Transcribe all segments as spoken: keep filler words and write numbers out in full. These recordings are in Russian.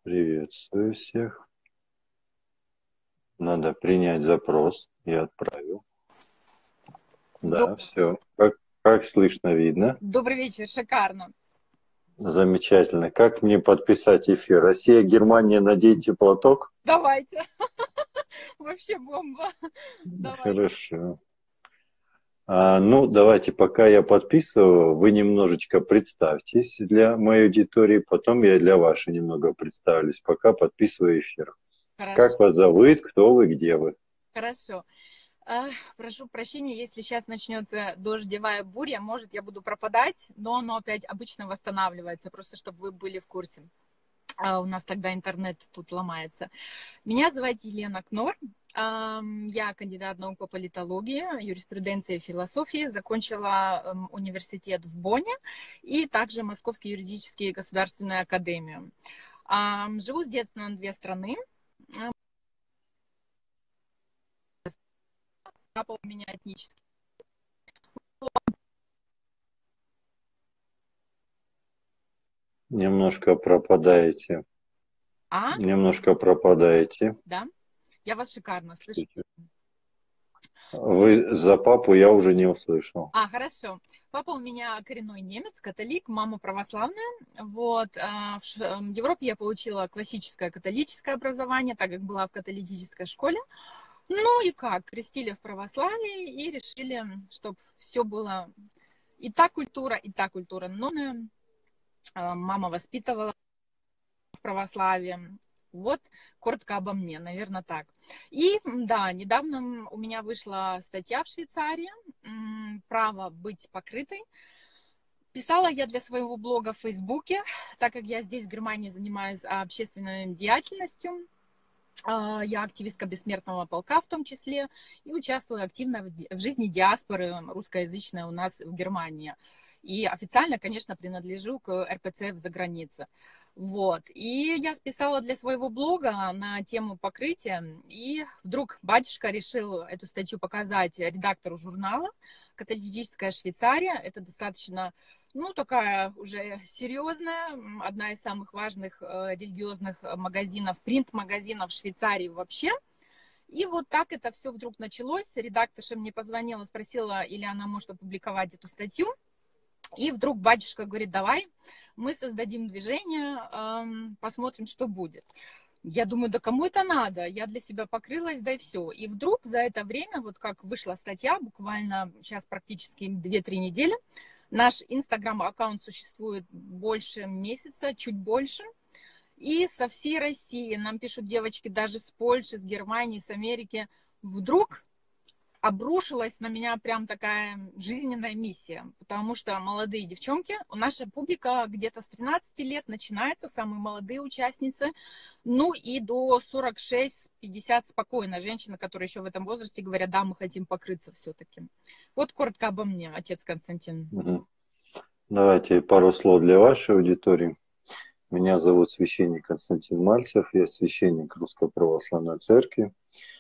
Приветствую всех. Надо принять запрос. Я отправил. Здо- Да, все. Как, как слышно, видно. Добрый вечер, шикарно. Замечательно. Как мне подписать эфир? Россия, Германия, наденьте платок. Давайте. Вообще бомба. Давай. Хорошо. А, ну, давайте, пока я подписываю, вы немножечко представьтесь для моей аудитории, потом я для вашей немного представлюсь, пока подписываю эфир. Хорошо. Как вас зовут, кто вы, где вы? Хорошо. Ах, прошу прощения, если сейчас начнется дождевая буря, может, я буду пропадать, но оно опять обычно восстанавливается, просто чтобы вы были в курсе. А у нас тогда интернет тут ломается. Меня зовут Елена Кнор. Ам, Я кандидат наук по политологии, юриспруденции и философии. Закончила ам, университет в Бонне и также Московский юридический государственную академию. Ам, Живу с детства на две страны. Ам, Папа у меня этнический. Немножко пропадаете. А, Немножко пропадаете. да? Я вас шикарно слышу. Вы за папу я уже не услышал. А, хорошо. Папа у меня коренной немец, католик, мама православная. Вот. а, В Ш- в Европе я получила классическое католическое образование, так как была в католической школе. Ну и как, крестили в православии и решили, чтобы все было и та культура, и та культура. Но э, мама воспитывала в православии. Вот коротко обо мне, наверное, так. И да, недавно у меня вышла статья в Швейцарии «Право быть покрытой». Писала я для своего блога в Фейсбуке, так как я здесь, в Германии, занимаюсь общественной деятельностью. Я активистка Бессмертного полка в том числе и участвую активно в жизни диаспоры русскоязычной у нас в Германии. И официально, конечно, принадлежу к эр пэ цэ в загранице. Вот. И я списала для своего блога на тему покрытия, и вдруг батюшка решил эту статью показать редактору журнала «Католическая Швейцария». Это достаточно, ну, такая уже серьезная, одна из самых важных э, религиозных магазинов, принт-магазинов в Швейцарии вообще. И вот так это все вдруг началось. Редакторша мне позвонила, спросила, или она может опубликовать эту статью. И вдруг батюшка говорит, давай, мы создадим движение, эм, посмотрим, что будет. Я думаю, да кому это надо? Я для себя покрылась, да и все. И вдруг за это время, вот как вышла статья, буквально сейчас практически две-три недели, наш инстаграм-аккаунт существует больше месяца, чуть больше. И со всей России нам пишут девочки, даже с Польши, с Германии, с Америки. Вдруг обрушилась на меня прям такая жизненная миссия, потому что молодые девчонки, наша публика где-то с тринадцати лет начинается, самые молодые участницы, ну и до сорок шесть пятьдесят спокойно, женщины, которые еще в этом возрасте говорят, да, мы хотим покрыться все-таки. Вот коротко обо мне, отец Константин. Мгм. Давайте пару слов для вашей аудитории. Меня зовут священник Константин Мальцев, я священник Русской Православной Церкви,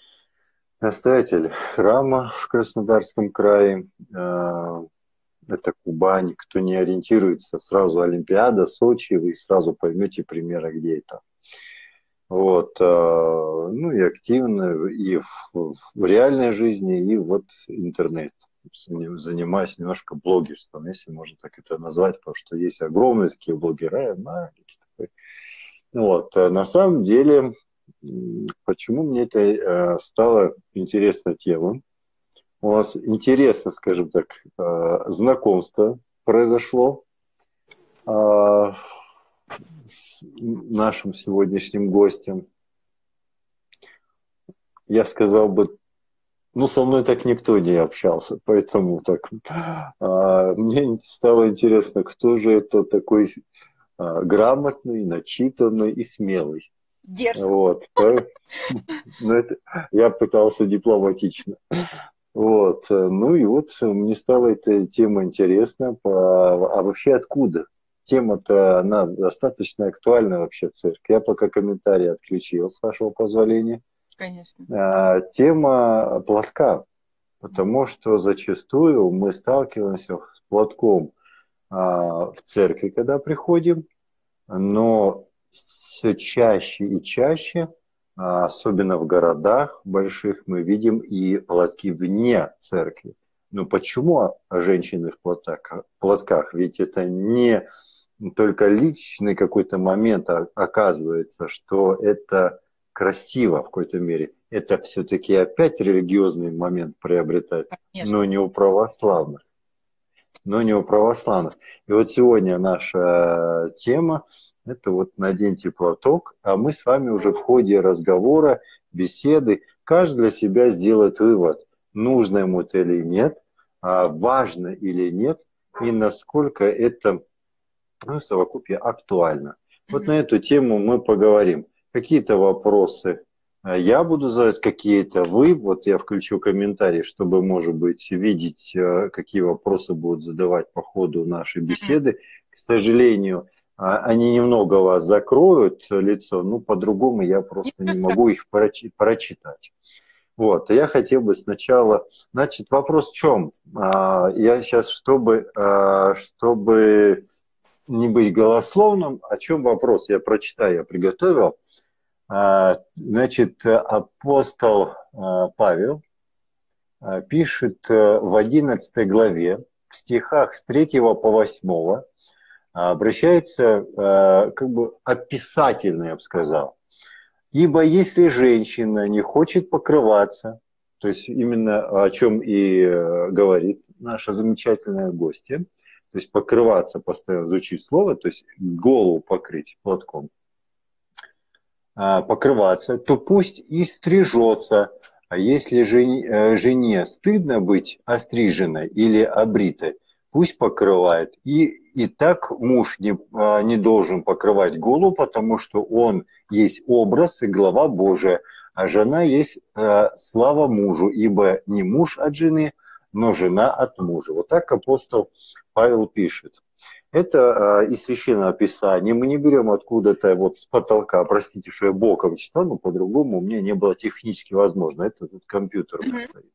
настоятель храма в Краснодарском крае. Э, Это Кубань. Кто не ориентируется, сразу Олимпиада, Сочи, вы сразу поймете примерно, где это. Вот, э, ну и активно и в, в реальной жизни, и вот интернет. Занимаюсь немножко блогерством, если можно так это назвать, потому что есть огромные такие блогеры, маленькие такой. Вот, а на самом деле, почему мне это э, стало интересна тема? У нас интересно, скажем так, э, знакомство произошло э, с нашим сегодняшним гостем. Я сказал бы, ну, со мной так никто не общался, поэтому так а, мне стало интересно, кто же это такой а, грамотный, начитанный и смелый. Дерзко. Вот. Ну, это, я пытался дипломатично. Вот. Ну и вот мне стала эта тема интересна. По... А вообще откуда? Тема-то, она достаточно актуальна вообще в церкви. Я пока комментарий отключил, с вашего позволения. Конечно. А, тема платка. Потому что зачастую мы сталкиваемся с платком а, в церкви, когда приходим, но все чаще и чаще, особенно в городах больших, мы видим и платки вне церкви. Но почему женщины в платках? платках? Ведь это не только личный какой-то момент, а оказывается, что это красиво в какой-то мере. Это все-таки опять религиозный момент приобретает, Конечно. но не у православных. Но не у православных. И вот сегодня наша тема – это вот «Наденьте платок», а мы с вами уже в ходе разговора, беседы, каждый для себя сделает вывод, нужно ему это или нет, важно или нет, и насколько это, ну, в совокупе актуально. Вот на эту тему мы поговорим. Какие-то вопросы я буду задать, какие-то вы. Вот я включу комментарии, чтобы, может быть, видеть, какие вопросы будут задавать по ходу нашей беседы. К сожалению, они немного вас закроют лицо, но по-другому я просто не могу их прочитать. Вот, я хотел бы сначала, значит, вопрос в чем? Я сейчас, чтобы, чтобы не быть голословным, о чем вопрос? Я прочитаю, я приготовил. Значит, апостол Павел пишет в одиннадцатой главе, в стихах с третьего по восьмого, обращается как бы описательно, я бы сказал. «Ибо если женщина не хочет покрываться», то есть именно о чем и говорит наша замечательная гостья, то есть покрываться постоянно, звучит слово, то есть голову покрыть платком, покрываться, то пусть и стрижется. А если жене, жене стыдно быть остриженной или обритой, пусть покрывает. И, и так муж не, не должен покрывать голову, потому что он есть образ и глава Божия, а жена есть э, слава мужу, ибо не муж от жены, но жена от мужа. Вот так апостол Павел пишет. Это э, из Священного Писания. Мы не берем откуда-то вот с потолка. Простите, что я боком читал, но по-другому у меня не было технически возможно. Это тут компьютер у меня стоит.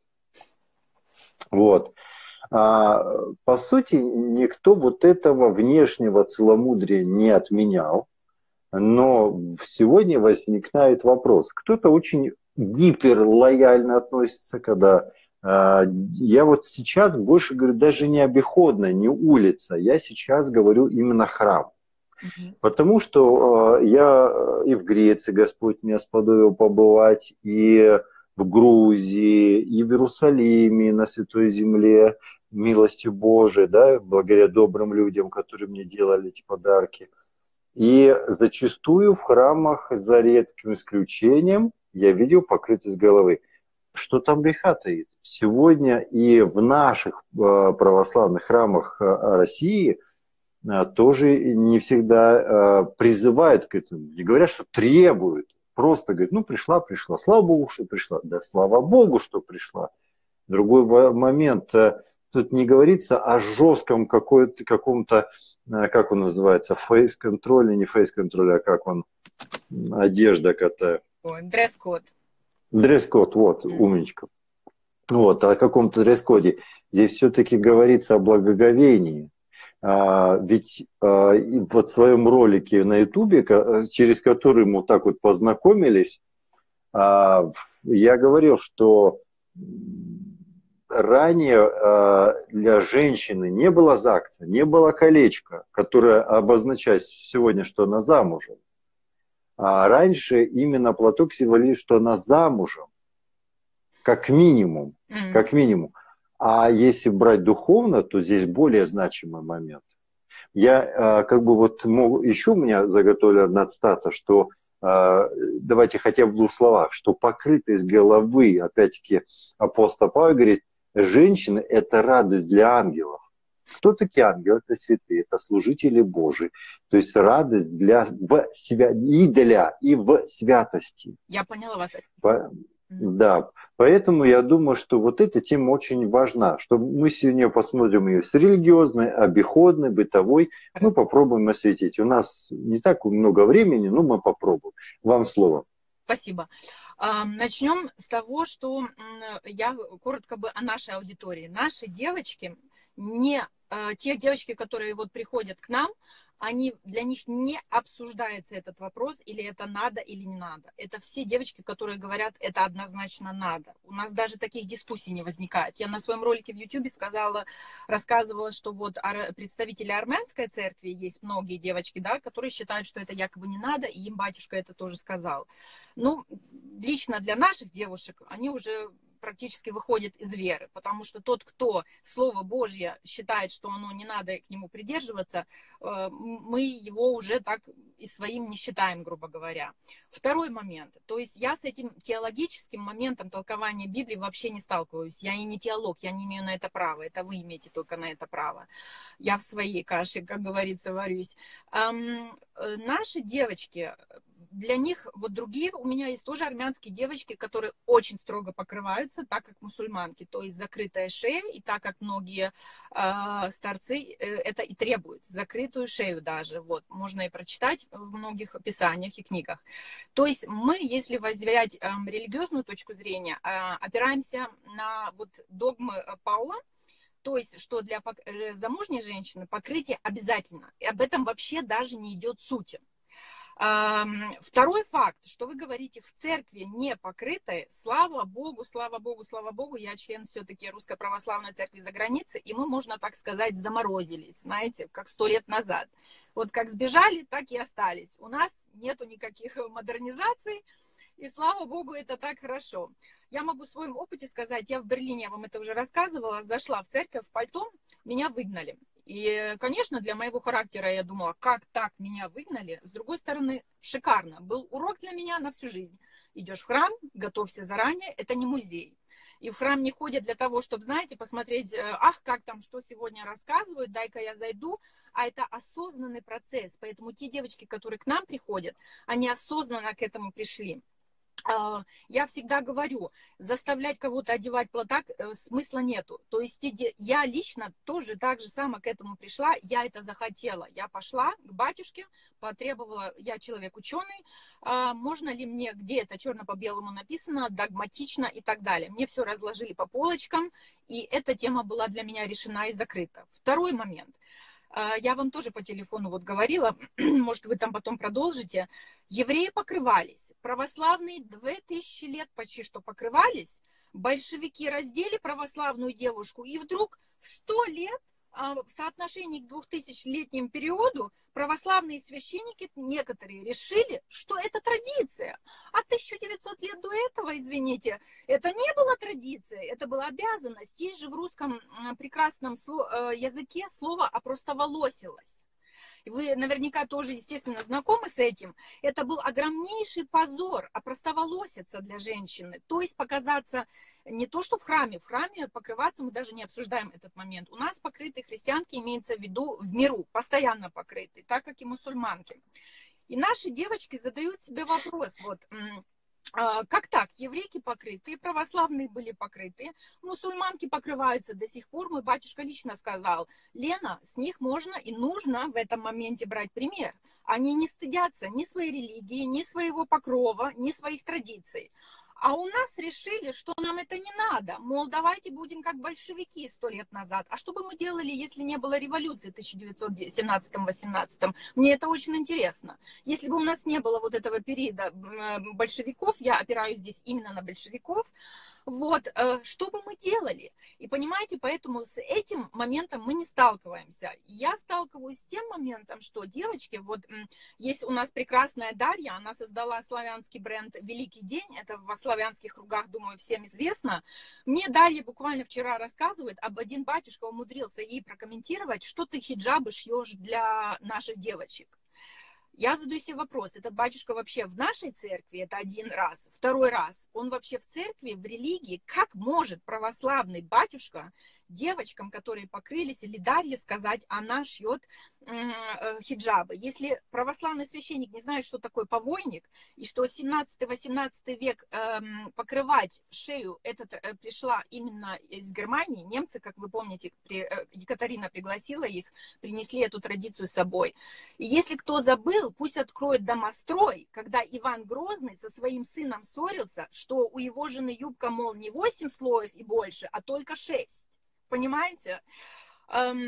Вот. А, по сути, никто вот этого внешнего целомудрия не отменял. Но сегодня возникает вопрос. Кто-то очень гиперлояльно относится, когда... Я вот сейчас больше говорю даже не обиходная, не улица. Я сейчас говорю именно храм. Mm-hmm. Потому что я и в Греции Господь меня сподобил побывать, и в Грузии, и в Иерусалиме, на Святой Земле, милостью Божией, да, благодаря добрым людям, которые мне делали эти подарки. И зачастую в храмах, за редким исключением, я видел покрытость головы. Что там греха таит? Сегодня и в наших православных храмах России тоже не всегда призывают к этому. Не говорят, что требуют. Просто говорят, ну пришла, пришла. Слава Богу, что пришла. Да слава Богу, что пришла. Другой момент. Тут не говорится о жестком каком-то, как он называется, фейс-контроле, не фейс-контроле, а как он, одежда какая-то. Дресс-код. Дресс-код, вот, умничка. Вот, о каком-то дресс-коде. Здесь все-таки говорится о благоговении. А, ведь а, вот в своем ролике на Ютубе, через который мы так вот познакомились, а, я говорил, что ранее а, для женщины не было закца, не было колечка, которое обозначает сегодня, что она замужем. А раньше именно платок символизирует, что она замужем, как минимум, mm-hmm. как минимум. А если брать духовно, то здесь более значимый момент. Я как бы вот мог, еще у меня заготовлена одна цитата, что давайте хотя бы в двух словах, что покрытость головы, опять-таки апостол Павел говорит, женщины – это радость для ангелов. Кто такие ангелы? Это святые, это служители Божии. То есть радость для, в, и для, и в святости. Я поняла вас. По, да, поэтому я думаю, что вот эта тема очень важна, что мы сегодня посмотрим ее с религиозной, обиходной, бытовой. Мы попробуем осветить. У нас не так много времени, но мы попробуем. Вам слово. Спасибо. Начнем с того, что я коротко бы о нашей аудитории. Наши девочки, не те девочки, которые вот приходят к нам, они, для них не обсуждается этот вопрос, или это надо, или не надо. Это все девочки, которые говорят, это однозначно надо. У нас даже таких дискуссий не возникает. Я на своем ролике в Ютубе сказала, рассказывала, что вот представители армянской церкви, есть многие девочки, да, которые считают, что это якобы не надо, и им батюшка это тоже сказал. Ну, лично для наших девушек, они уже практически выходит из веры, потому что тот, кто Слово Божье считает, что оно не надо к нему придерживаться, мы его уже так и своим не считаем, грубо говоря. Второй момент, то есть я с этим теологическим моментом толкования Библии вообще не сталкиваюсь, я и не теолог, я не имею на это права, это вы имеете только на это право. Я в своей каше, как говорится, варюсь. Эм, наши девочки, для них, вот другие, у меня есть тоже армянские девочки, которые очень строго покрываются, так как мусульманки, то есть закрытая шея, и так как многие э, старцы э, это и требуют, закрытую шею даже, вот, можно и прочитать в многих описаниях и книгах. То есть мы, если взять э, религиозную точку зрения, э, опираемся на вот догмы Паула, то есть, что для замужней женщины покрытие обязательно, и об этом вообще даже не идет сути. Второй факт, что вы говорите, в церкви не покрытой, слава Богу, слава Богу, слава Богу, я член все-таки Русской Православной Церкви за границей, и мы, можно так сказать, заморозились, знаете, как сто лет назад. Вот как сбежали, так и остались. У нас нету никаких модернизаций, и слава Богу, это так хорошо. Я могу в своем опыте сказать, я в Берлине, я вам это уже рассказывала, зашла в церковь в пальто, меня выгнали. И, конечно, для моего характера я думала, как так меня выгнали. С другой стороны, шикарно. Был урок для меня на всю жизнь. Идешь в храм, готовься заранее, это не музей. И в храм не ходят для того, чтобы, знаете, посмотреть, ах, как там, что сегодня рассказывают, дай-ка я зайду. А это осознанный процесс. Поэтому те девочки, которые к нам приходят, они осознанно к этому пришли. Я всегда говорю, заставлять кого-то одевать платок смысла нету. То есть я лично тоже так же само к этому пришла, я это захотела. Я пошла к батюшке, потребовала, я человек ученый, можно ли мне, где это черно по белому написано, догматично и так далее. Мне все разложили по полочкам, и эта тема была для меня решена и закрыта. Второй момент. Я вам тоже по телефону вот говорила, может, вы там потом продолжите. Евреи покрывались, православные две тысячи лет почти что покрывались, большевики раздели православную девушку, и вдруг сто лет в соотношении к двухтысячелетнему периоду православные священники некоторые решили, что это традиция. А тысяча девятьсот лет до этого, извините, это не была традиция, это была обязанность. Есть же в русском прекрасном языке слово «опростоволосилось». Вы наверняка тоже, естественно, знакомы с этим. Это был огромнейший позор, опростоволоситься для женщины. То есть показаться не то, что в храме. В храме покрываться мы даже не обсуждаем этот момент. У нас покрытые христианки имеется в виду в миру, постоянно покрытые, так как и мусульманки. И наши девочки задают себе вопрос, вот... Как так? Еврейки покрыты, православные были покрыты, мусульманки покрываются до сих пор. Мой батюшка лично сказал, Лена, с них можно и нужно в этом моменте брать пример. Они не стыдятся ни своей религии, ни своего покрова, ни своих традиций. А у нас решили, что нам это не надо. Мол, давайте будем как большевики сто лет назад. А что бы мы делали, если не было революции в тысяча девятьсот семнадцатом-восемнадцатом? Мне это очень интересно. Если бы у нас не было вот этого периода большевиков, я опираюсь здесь именно на большевиков, вот, что бы мы делали? И понимаете, поэтому с этим моментом мы не сталкиваемся. Я сталкиваюсь с тем моментом, что девочки, вот есть у нас прекрасная Дарья, она создала славянский бренд «Великий день», это в славянских кругах, думаю, всем известно. Мне Дарья буквально вчера рассказывает, об один батюшка умудрился ей прокомментировать, что ты хиджабы шьешь для наших девочек. Я задаю себе вопрос, этот батюшка вообще в нашей церкви, это один раз, второй раз, он вообще в церкви, в религии, как может православный батюшка девочкам, которые покрылись, или Дарье сказать, она шьет э, хиджабы. Если православный священник не знает, что такое повойник, и что семнадцатый-восемнадцатый век э, покрывать шею, это э, пришла именно из Германии, немцы, как вы помните, при, э, Екатерина пригласила их, принесли эту традицию с собой. И если кто забыл, пусть откроет домострой, когда Иван Грозный со своим сыном ссорился, что у его жены юбка, мол, не восемь слоев и больше, а только шесть. Понимаете? Эм,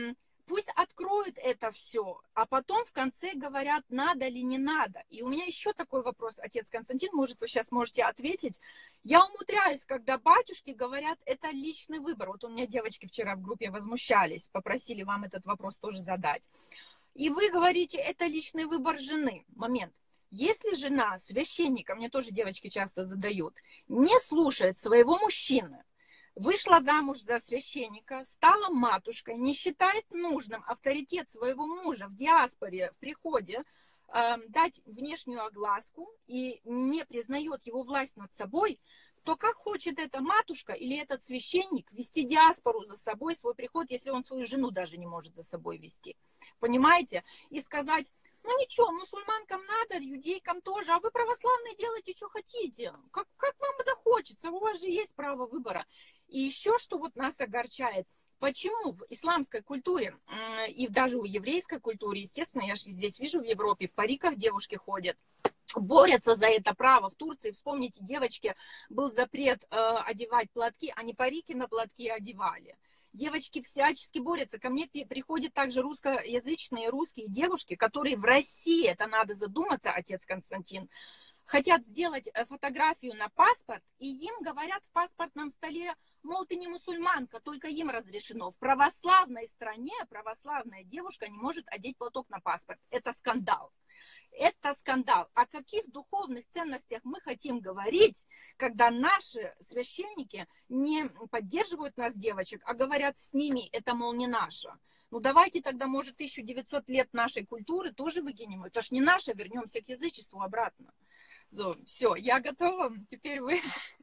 Пусть откроют это все, а потом в конце говорят, надо или не надо. И у меня еще такой вопрос, отец Константин, может, вы сейчас можете ответить. Я умудряюсь, когда батюшки говорят, это личный выбор. Вот у меня девочки вчера в группе возмущались, попросили вам этот вопрос тоже задать. И вы говорите, это личный выбор жены. Момент. Если жена священника, мне тоже девочки часто задают, не слушает своего мужчины, вышла замуж за священника, стала матушкой, не считает нужным авторитет своего мужа в диаспоре, в приходе, э, дать внешнюю огласку и не признает его власть над собой, то как хочет эта матушка или этот священник вести диаспору за собой, свой приход, если он свою жену даже не может за собой вести? Понимаете? И сказать, ну ничего, мусульманкам надо, иудейкам тоже, а вы православные делайте, что хотите, как, как вам захочется, у вас же есть право выбора. И еще что вот нас огорчает, почему в исламской культуре и даже в еврейской культуре, естественно, я же здесь вижу в Европе, в париках девушки ходят, борются за это право. В Турции, вспомните, девочки, был запрет э, одевать платки, они парики на платки одевали. Девочки всячески борются. Ко мне приходят также русскоязычные русские девушки, которые в России, это надо задуматься, отец Константин, хотят сделать фотографию на паспорт, и им говорят в паспортном столе, мол, ты не мусульманка, только им разрешено. В православной стране православная девушка не может одеть платок на паспорт. Это скандал. Это скандал. О каких духовных ценностях мы хотим говорить, когда наши священники не поддерживают нас, девочек, а говорят с ними, это, мол, не наше. Ну давайте тогда, может, тысяча девятьсот лет нашей культуры тоже выкинем. Это ж не наше, вернемся к язычеству обратно. Все, я готова, теперь вы.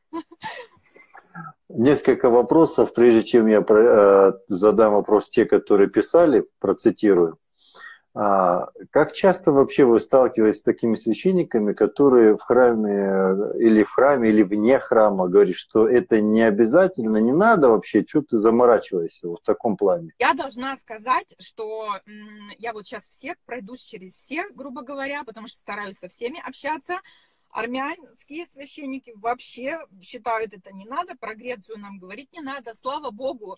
Несколько вопросов, прежде чем я задам вопрос те, которые писали, процитирую. Как часто вообще вы сталкиваетесь с такими священниками, которые в храме или в храме, или вне храма говорят, что это не обязательно, не надо вообще, что ты заморачиваешься вот в таком плане? Я должна сказать, что я вот сейчас все пройдусь через все, грубо говоря, потому что стараюсь со всеми общаться. Армянские священники вообще считают, это не надо, про Грецию нам говорить не надо. Слава Богу,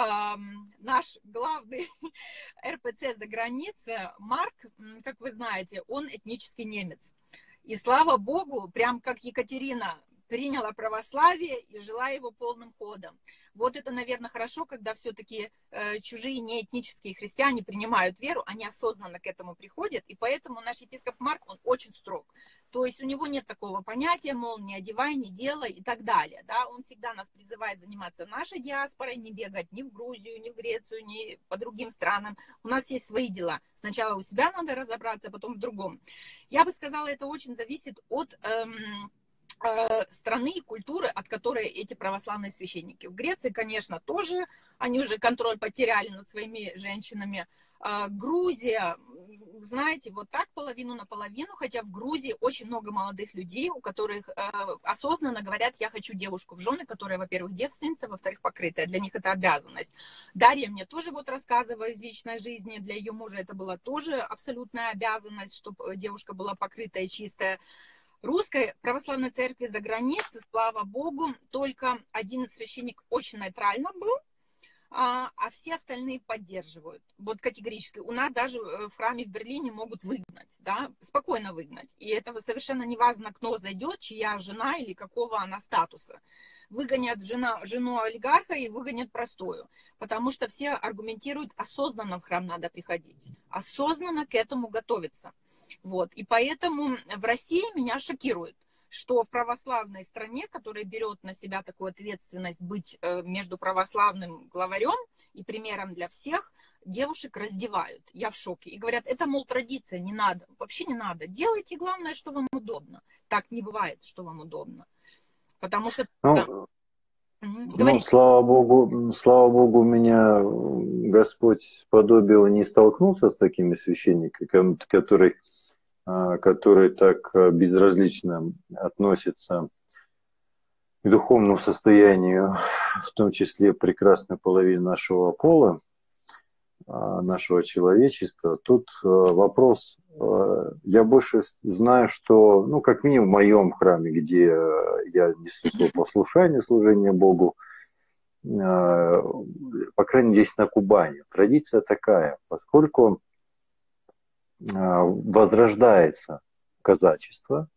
наш главный эр пэ цэ за границей, Марк, как вы знаете, он этнический немец. И слава Богу, прям как Екатерина приняла православие и жила его полным ходом. Вот это, наверное, хорошо, когда все-таки э, чужие неэтнические христиане принимают веру, они осознанно к этому приходят, и поэтому наш епископ Марк, он очень строг. То есть у него нет такого понятия, мол, не одевай, не делай и так далее. Да? Он всегда нас призывает заниматься нашей диаспорой, не бегать ни в Грузию, ни в Грецию, ни по другим странам. У нас есть свои дела. Сначала у себя надо разобраться, потом в другом. Я бы сказала, это очень зависит от... Эм, страны и культуры, от которой эти православные священники. В Греции, конечно, тоже, они уже контроль потеряли над своими женщинами. Грузия, знаете, вот так половину на половину, хотя в Грузии очень много молодых людей, у которых осознанно говорят, я хочу девушку в жены, которая, во-первых, девственница, во-вторых, покрытая. Для них это обязанность. Дарья мне тоже вот рассказывала из личной жизни, для ее мужа это была тоже абсолютная обязанность, чтобы девушка была покрытая и чистая. Русской православной церкви за границей, слава Богу, только один священник очень нейтрально был, а, а все остальные поддерживают. Вот категорически. У нас даже в храме в Берлине могут выгнать, да, спокойно выгнать. И это совершенно не важно, кто зайдет, чья жена или какого она статуса. Выгонят жена, жену олигарха и выгонят простую. Потому что все аргументируют, осознанно в храм надо приходить. Осознанно к этому готовиться. Вот. И поэтому в России меня шокирует, что в православной стране, которая берет на себя такую ответственность быть между православным главарем и примером для всех, девушек раздевают. Я в шоке. И говорят, это, мол, традиция, не надо. Вообще не надо. Делайте, главное, что вам удобно. Так не бывает, что вам удобно. Потому что... Ну, ну, слава Богу, слава Богу, меня Господь сподобил, не столкнулся с такими священниками, которые, которые так безразлично относятся к духовному состоянию, в том числе прекрасной половины нашего пола, нашего человечества. Тут вопрос, я больше знаю, что, ну, как минимум в моем храме, где я несу послушание, служение Богу, по крайней мере, здесь на Кубани, традиция такая, поскольку возрождается казачество,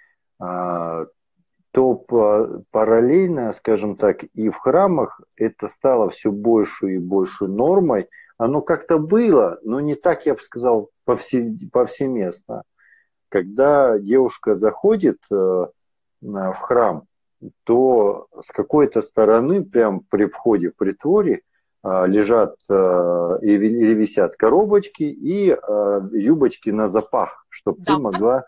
то параллельно, скажем так, и в храмах это стало все большей и большей нормой. Оно как-то было, но не так, я бы сказал, повсеместно. Когда девушка заходит в храм, то с какой-то стороны, прям при входе в притворе, лежат или висят коробочки и юбочки на запах, чтобы Да. ты могла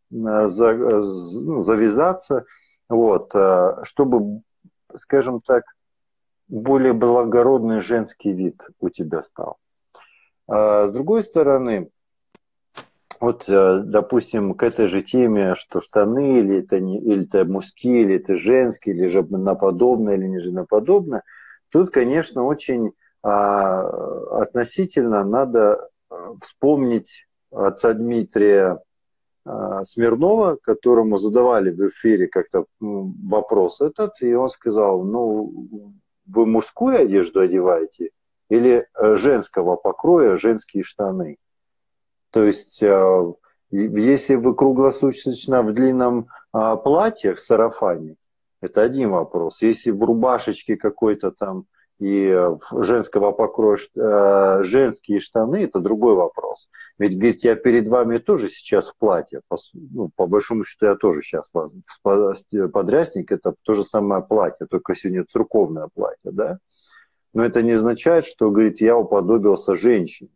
завязаться, вот, чтобы, скажем так, более благородный женский вид у тебя стал. С другой стороны, вот, допустим, к этой же теме, что штаны, или это, не, или это мужские, или это женские, или женоподобное, или не женоподобное, тут, конечно, очень а, относительно надо вспомнить отца Дмитрия а, Смирнова, которому задавали в эфире как-то вопрос этот, и он сказал, ну, вы мужскую одежду одеваете или женского покроя женские штаны? То есть, если вы круглосуточно в длинном платье, в сарафане, это один вопрос. Если в рубашечке какой-то там и женского покроя женские штаны, это другой вопрос. Ведь, говорит, я перед вами тоже сейчас в платье. По, ну, по большому счету, я тоже сейчас подрясник, это то же самое платье, только сегодня церковное платье, да? Но это не означает, что, говорит, я уподобился женщине.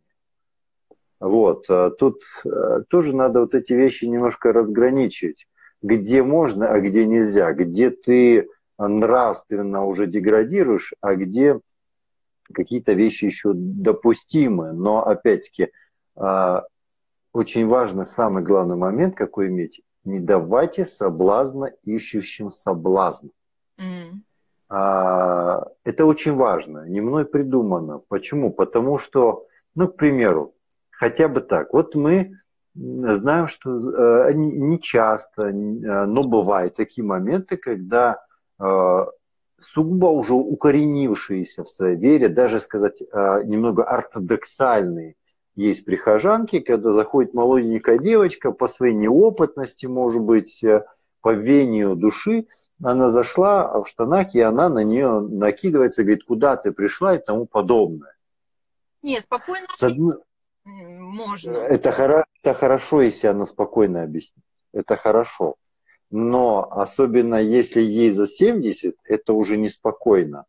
Вот, тут тоже надо вот эти вещи немножко разграничивать, где можно, а где нельзя, где ты нравственно уже деградируешь, а где какие-то вещи еще допустимы. Но опять-таки очень важный, самый главный момент, какой иметь, не давайте соблазна ищущим соблазн. Mm. Это очень важно, не мной придумано. Почему? Потому что, ну, к примеру, хотя бы так. Вот мы знаем, что э, не часто, но бывают такие моменты, когда э, сугубо уже укоренившиеся в своей вере, даже сказать э, немного ортодоксальные, есть прихожанки, когда заходит молоденькая девочка по своей неопытности, может быть, по вению души, она зашла в штанах, и она на нее накидывается, говорит, куда ты пришла и тому подобное. Не, спокойно. С одной... Можно. Это, хоро... это хорошо, если она спокойно объяснит. Это хорошо. Но особенно если ей за семьдесят, это уже неспокойно.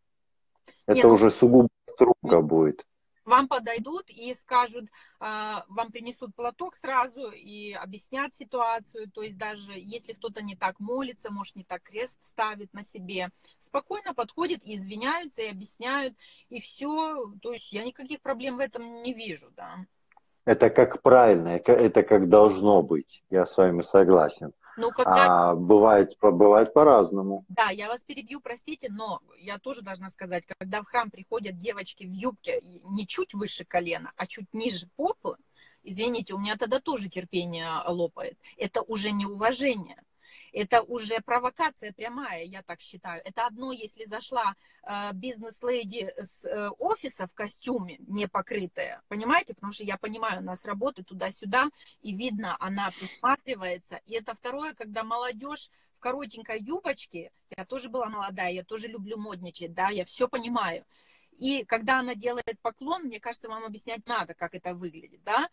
Это Не, ну... уже сугубо строго будет. Вам подойдут и скажут, вам принесут платок сразу и объяснят ситуацию. То есть даже если кто-то не так молится, может не так крест ставит на себе, спокойно подходят и извиняются, и объясняют, и все. То есть я никаких проблем в этом не вижу, да. Это как правильно, это как должно быть. Я с вами согласен. Ну, когда... А бывает, бывает по-разному. Да, я вас перебью, простите, но я тоже должна сказать, когда в храм приходят девочки в юбке не чуть выше колена, а чуть ниже попы, извините, у меня тогда тоже терпение лопает. Это уже не уважение. Это уже провокация прямая, я так считаю. Это одно, если зашла э, бизнес-леди с э, офиса в костюме, не покрытая, понимаете? Потому что я понимаю, у нас работы туда-сюда, и видно, она присматривается. И это второе, когда молодежь в коротенькой юбочке, я тоже была молодая, я тоже люблю модничать, да, я все понимаю. И когда она делает поклон, мне кажется, вам объяснять надо, как это выглядит, да.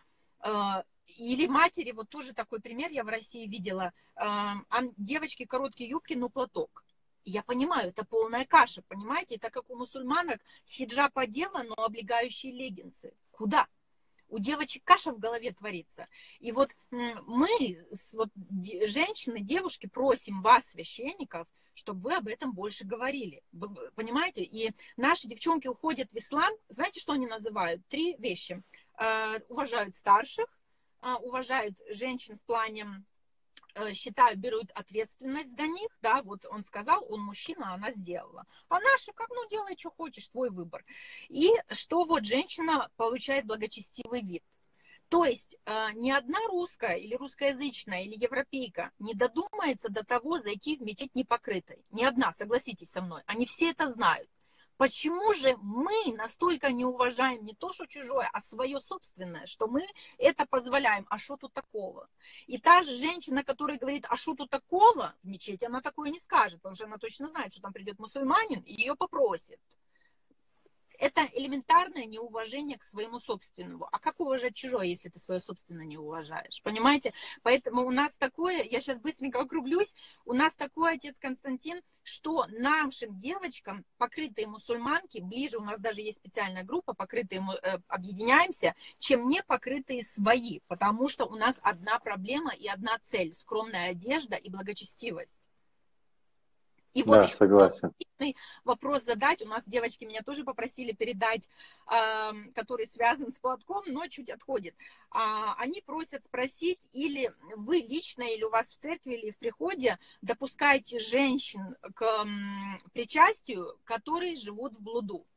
Или матери, вот тоже такой пример я в России видела. Девочки короткие юбки, но платок. Я понимаю, это полная каша, понимаете? Это как у мусульманок хиджаб одела, но облегающие леггинсы. Куда? У девочек каша в голове творится. И вот мы, вот, женщины, девушки, просим вас, священников, чтобы вы об этом больше говорили. Понимаете? И наши девчонки уходят в ислам. Знаете, что они называют? Три вещи. Уважают старших, уважают женщин в плане, считают, берут ответственность за них, да, вот он сказал, он мужчина, она сделала. А наши, как, ну, делай, что хочешь, твой выбор. И что вот женщина получает благочестивый вид. То есть ни одна русская или русскоязычная или европейка не додумается до того зайти в мечеть непокрытой. Ни одна, согласитесь со мной. Они все это знают. Почему же мы настолько не уважаем не то, что чужое, а свое собственное, что мы это позволяем, а что тут такого? И та же женщина, которая говорит, а что тут такого, в мечети она такое не скажет, потому что она точно знает, что там придет мусульманин и ее попросит. Это элементарное неуважение к своему собственному. А как уважать чужое, если ты свое собственное не уважаешь? Понимаете? Поэтому у нас такое, я сейчас быстренько округлюсь, у нас такой, отец Константин, что нашим девочкам, покрытые мусульманки, ближе, у нас даже есть специальная группа, покрытые, э, объединяемся, чем не покрытые свои, потому что у нас одна проблема и одна цель – скромная одежда и благочестивость. И вот Да, еще согласен. вопрос задать. У нас девочки меня тоже попросили передать, э, который связан с платком, но чуть отходит. А, они просят спросить, или вы лично, или у вас в церкви, или в приходе допускаете женщин к м, причастию, которые живут в блуду?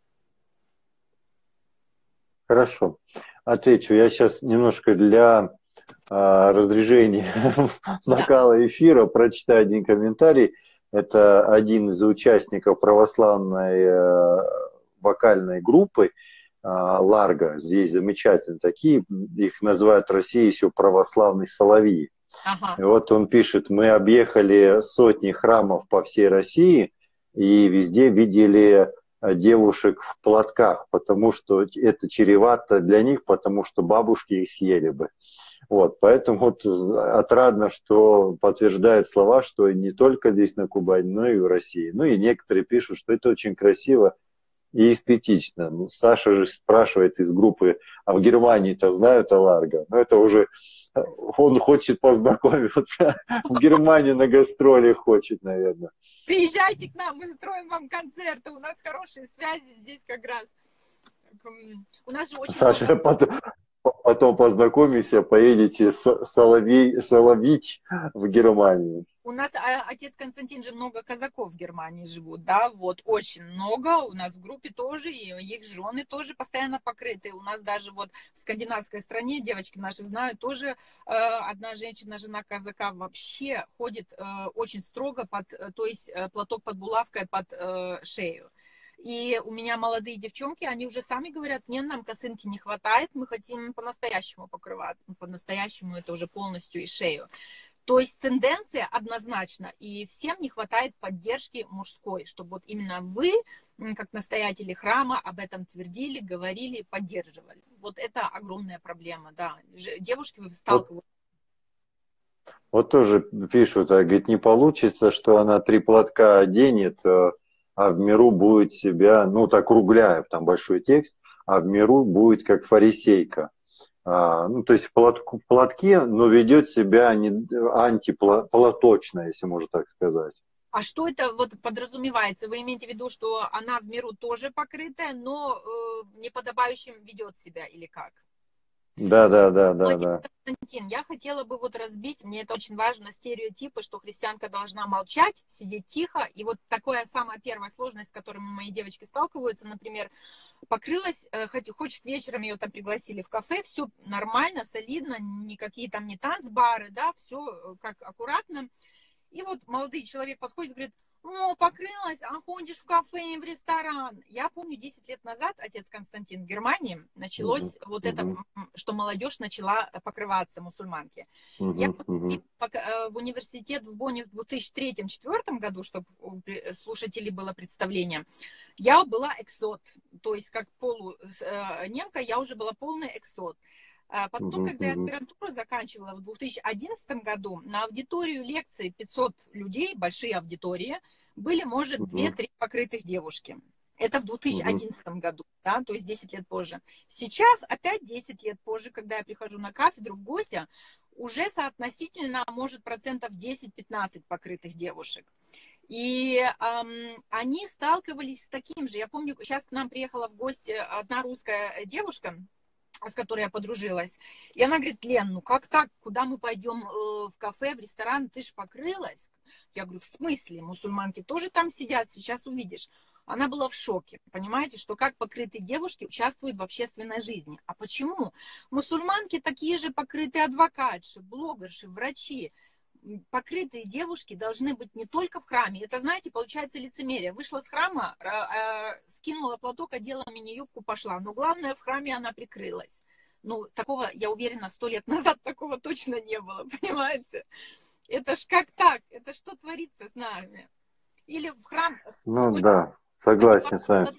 Хорошо. Отвечу. Я сейчас немножко для а, разрежения накала эфира прочитаю один комментарий. Это один из участников православной э, вокальной группы э, Ларго. Здесь замечательно такие. Их называют в России еще православный соловьи. Ага. И вот он пишет: мы объехали сотни храмов по всей России и везде видели девушек в платках, потому что это чревато для них, потому что бабушки их съели бы. Вот, поэтому вот отрадно, что подтверждает слова, что не только здесь на Кубани, но и в России. Ну и некоторые пишут, что это очень красиво и эстетично. Ну, Саша же спрашивает из группы, а в Германии-то знают о Ларго? Ну это уже он хочет познакомиться. В Германии на гастроли хочет, наверное. Приезжайте к нам, мы устроим вам концерты. У нас хорошие связи здесь как раз. У нас же очень Саша, много... потом, потом познакомимся, поедете соловей, соловить в Германию. У нас отец Константин же много казаков в Германии живут, да, вот, очень много. У нас в группе тоже, и их жены тоже постоянно покрыты. У нас даже вот в скандинавской стране, девочки наши знают, тоже э, одна женщина, жена казака, вообще ходит э, очень строго под, то есть э, платок под булавкой под э, шею. И у меня молодые девчонки, они уже сами говорят, нет, нам косынки не хватает, мы хотим по-настоящему покрываться. По-настоящему это уже полностью и шею. То есть тенденция однозначно, и всем не хватает поддержки мужской, чтобы вот именно вы, как настоятели храма, об этом твердили, говорили, поддерживали. Вот это огромная проблема, да. Девушки вы сталкиваются. Вот, вот тоже пишут, а, говорит, не получится, что она три платка оденет, а в миру будет себя, ну так округляя, там большой текст, а в миру будет как фарисейка. А, ну, то есть в, платку, в платке, но ведет себя не антиплаточно, если можно так сказать. А что это вот подразумевается? Вы имеете в виду, что она в миру тоже покрытая, но э, неподобающим ведет себя или как? Да, да, да, да, да. Константин, я хотела бы вот разбить, мне это очень важно, стереотипы, что христианка должна молчать, сидеть тихо. И вот такая самая первая сложность, с которой мои девочки сталкиваются, например, покрылась, хочет вечером ее там пригласили в кафе, все нормально, солидно, никакие там не танцбары, да, все как аккуратно. И вот молодой человек подходит и говорит: о, покрылась, а ходишь в кафе, в ресторан. Я помню, десять лет назад, отец Константин, в Германии началось uh-huh. вот это, uh-huh. что молодежь начала покрываться, мусульманки. Uh-huh. Я uh-huh. в университет в Бонне в две тысячи третьем — две тысячи четвёртом году, чтобы у слушателей было представление, я была эксот. То есть как полунемка я уже была полный эксот. Потом, uh-huh, когда я аспирантуру заканчивала в две тысячи одиннадцатом году, на аудиторию лекций пятьсот людей, большие аудитории, были, может, две-три uh-huh. покрытых девушки. Это в две тысячи одиннадцатом uh-huh. году, да, то есть десять лет позже. Сейчас, опять десять лет позже, когда я прихожу на кафедру в ГОСе, уже соотносительно, может, процентов десять-пятнадцать покрытых девушек. И эм, они сталкивались с таким же. Я помню, сейчас к нам приехала в гости одна русская девушка, с которой я подружилась. И она говорит: Лен, ну как так? Куда мы пойдем э, в кафе, в ресторан? Ты ж покрылась. Я говорю: в смысле? Мусульманки тоже там сидят, сейчас увидишь. Она была в шоке, понимаете, что как покрытые девушки участвуют в общественной жизни. А почему? Мусульманки такие же покрытые адвокатши, блогерши, врачи. покрытые девушки должны быть не только в храме. Это, знаете, получается лицемерие. Вышла с храма, э, э, скинула платок, одела мини-юбку, пошла. Но главное, в храме она прикрылась. Ну, такого, я уверена, сто лет назад такого точно не было, понимаете? Это ж как так? Это что творится с нами? Или в храм... Ну да, согласен с вами.